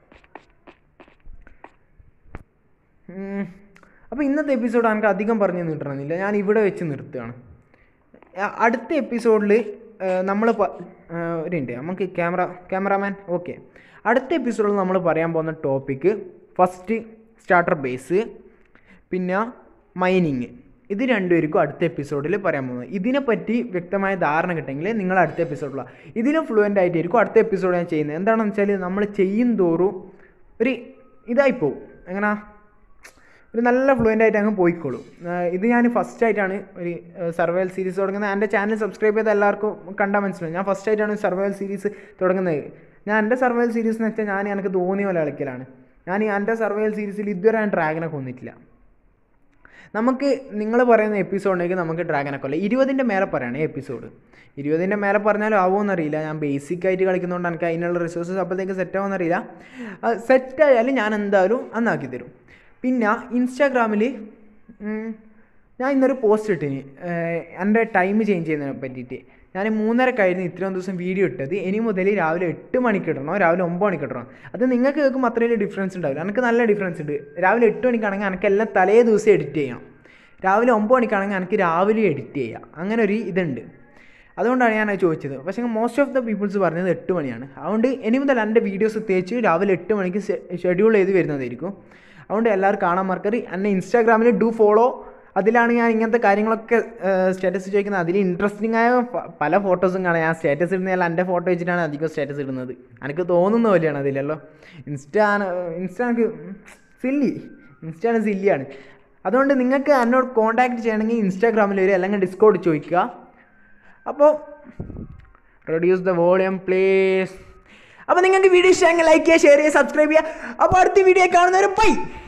അപ്പോൾ ഇന്നത്തെ എപ്പിസോഡ് എനിക്ക് അധികം പറഞ്ഞു നീട്ടണമെന്നില്ല, ഞാൻ ഇവിടെ വെച്ച് നിർത്തുകയാണ്. അടുത്ത എപ്പിസോഡിൽ നമ്മൾ ഒരുണ്ട് നമുക്ക് ക്യാമറാമാൻ ഓക്കെ. അടുത്ത എപ്പിസോഡിൽ നമ്മൾ പറയാൻ പോകുന്ന ടോപ്പിക്ക് ഫസ്റ്റ് സ്റ്റാർട്ടർ ബേസ്, പിന്നെ മൈനിങ്. ഇത് രണ്ടുപേർക്കും അടുത്ത എപ്പിസോഡിൽ പറയാൻ പോകുന്നത്. ഇതിനെപ്പറ്റി വ്യക്തമായ ധാരണ കിട്ടെങ്കിൽ നിങ്ങൾ അടുത്ത എപ്പിസോഡിലാണ്. ഇതിലും ഫ്ലുവൻ്റ് ആയിട്ടായിരിക്കും അടുത്ത എപ്പിസോഡ് ഞാൻ ചെയ്യുന്നത്. എന്താണെന്ന് വെച്ചാൽ നമ്മൾ ചെയ്യും തോറും ഒരു ഇതായിപ്പോവും. എങ്ങനെ ഒരു നല്ല ഫ്ലുവൻ്റ് ആയിട്ട് അങ്ങ് പോയിക്കോളും. ഇത് ഞാൻ ഫസ്റ്റായിട്ടാണ് ഒരു സർവൈവൽ സീരീസ് തുടങ്ങുന്നത്. എൻ്റെ ചാനൽ സബ്സ്ക്രൈബ് ചെയ്ത എല്ലാവർക്കും കണ്ടാൽ മനസ്സിലാവും. ഞാൻ ഫസ്റ്റായിട്ടാണ് സർവൈവൽ സീരീസ് തുടങ്ങുന്നത്. എൻ്റെ സർവൈവൽ സീരീസ് എന്ന് വെച്ചാൽ എനിക്ക് തോന്നിയ പോലെ കളിക്കലാണ്. എൻ്റെ സർവൈവൽ സീരീസിൽ ഇതുവരെ ഞാൻ ഡ്രാഗനെ കൊന്നിട്ടില്ല. നമുക്ക് നിങ്ങൾ പറയുന്ന എപ്പിസോഡിലേക്ക് നമുക്ക് ഡ്രാഗനെ കൊല്ലാം. 20ൻ്റെ മേലെ പറയണേ എപ്പിസോഡ്. 20ൻ്റെ മേലെ പറഞ്ഞാലും ആവുമെന്നറിയില്ല. ഞാൻ ബേസിക്കായിട്ട് കളിക്കുന്നതുകൊണ്ട് എനിക്ക് അതിനുള്ള റിസോഴ്സസ് അപ്പോഴത്തേക്ക് സെറ്റാവുമെന്നറിയില്ല. സെറ്റായാലും ഞാൻ എന്തായാലും അന്നാക്കി തരും. പിന്നെ ഇൻസ്റ്റാഗ്രാമിൽ ഞാൻ ഇന്നൊരു പോസ്റ്റ് ഇട്ടിന് എൻ്റെ ടൈം ചേഞ്ച് ചെയ്യുന്നതിനെ പറ്റിയിട്ട്. ഞാൻ 3:30 ഇത്രയും ദിവസം വീഡിയോ ഇട്ടത്. ഇനി മുതൽ രാവിലെ 8 മണിക്ക് ഇടണോ, രാവിലെ 9 മണിക്ക് ഇടണം. അത് നിങ്ങൾക്ക് കേൾക്കുമ്പോൾ അത്രയും ഡിഫറൻസ് ഉണ്ടാവില്ല. എനിക്ക് നല്ല ഡിഫറൻസ് ഉണ്ട്. രാവിലെ 8 മണിക്കാണെങ്കിൽ എനിക്കെല്ലാം തലേ ദിവസം എഡിറ്റ് ചെയ്യണം. രാവിലെ 9 മണിക്കാണെങ്കിൽ എനിക്ക് രാവിലെ എഡിറ്റ് ചെയ്യാം. അങ്ങനെ ഒരു ഇതുണ്ട്. അതുകൊണ്ടാണ് ഞാനത് ചോദിച്ചത്. പക്ഷേ മോസ്റ്റ് ഓഫ് ദ പീപ്പിൾസ് പറഞ്ഞത് 8 മണിയാണ്. അതുകൊണ്ട് ഇനി മുതൽ എൻ്റെ വീഡിയോസ് തേച്ച് രാവിലെ 8 മണിക്ക് ഷെഡ്യൂൾ ചെയ്ത് വരുന്നതായിരിക്കും. അതുകൊണ്ട് എല്ലാവരും കാണാൻ മറക്കരുത്. എന്നെ ഇൻസ്റ്റാഗ്രാമിൽ ഡു ഫോളോ. അതിലാണ് ഞാൻ ഇങ്ങനത്തെ കാര്യങ്ങളൊക്കെ സ്റ്റാറ്റസ് ചോദിക്കുന്നത്. അതിൽ ഇൻട്രസ്റ്റിംഗ് ആയ പല ഫോട്ടോസും കാണാം. ഞാൻ സ്റ്റാറ്റസ് ഇടുന്നതല്ല, എൻ്റെ ഫോട്ടോ വെച്ചിട്ടാണ് അധികം സ്റ്റാറ്റസ് ഇടുന്നത്. എനിക്ക് തോന്നുന്ന പോലെയാണ് അതിലല്ലോ. ഇൻസ്റ്റ എനിക്ക് ഇൻസ്റ്റാണ് സില്ലിയാണ്. അതുകൊണ്ട് നിങ്ങൾക്ക് എന്നോട് കോൺടാക്റ്റ് ചെയ്യണമെങ്കിൽ ഇൻസ്റ്റാഗ്രാമിൽ വരിക, അല്ലെങ്കിൽ ഡിസ്കോഡ് ചോദിക്കുക. അപ്പോൾ റെഡ്യൂസ് ദ വോളിയം പ്ലീസ്. അപ്പോൾ നിങ്ങൾക്ക് വീഡിയോ ഇഷ്ടമെങ്കിൽ ലൈക്ക് ചെയ്യുക, ഷെയർ ചെയ്യുക, സബ്സ്ക്രൈബ് ചെയ്യുക. അപ്പോൾ അടുത്ത വീഡിയോ കാണുന്നവരെ ബൈ.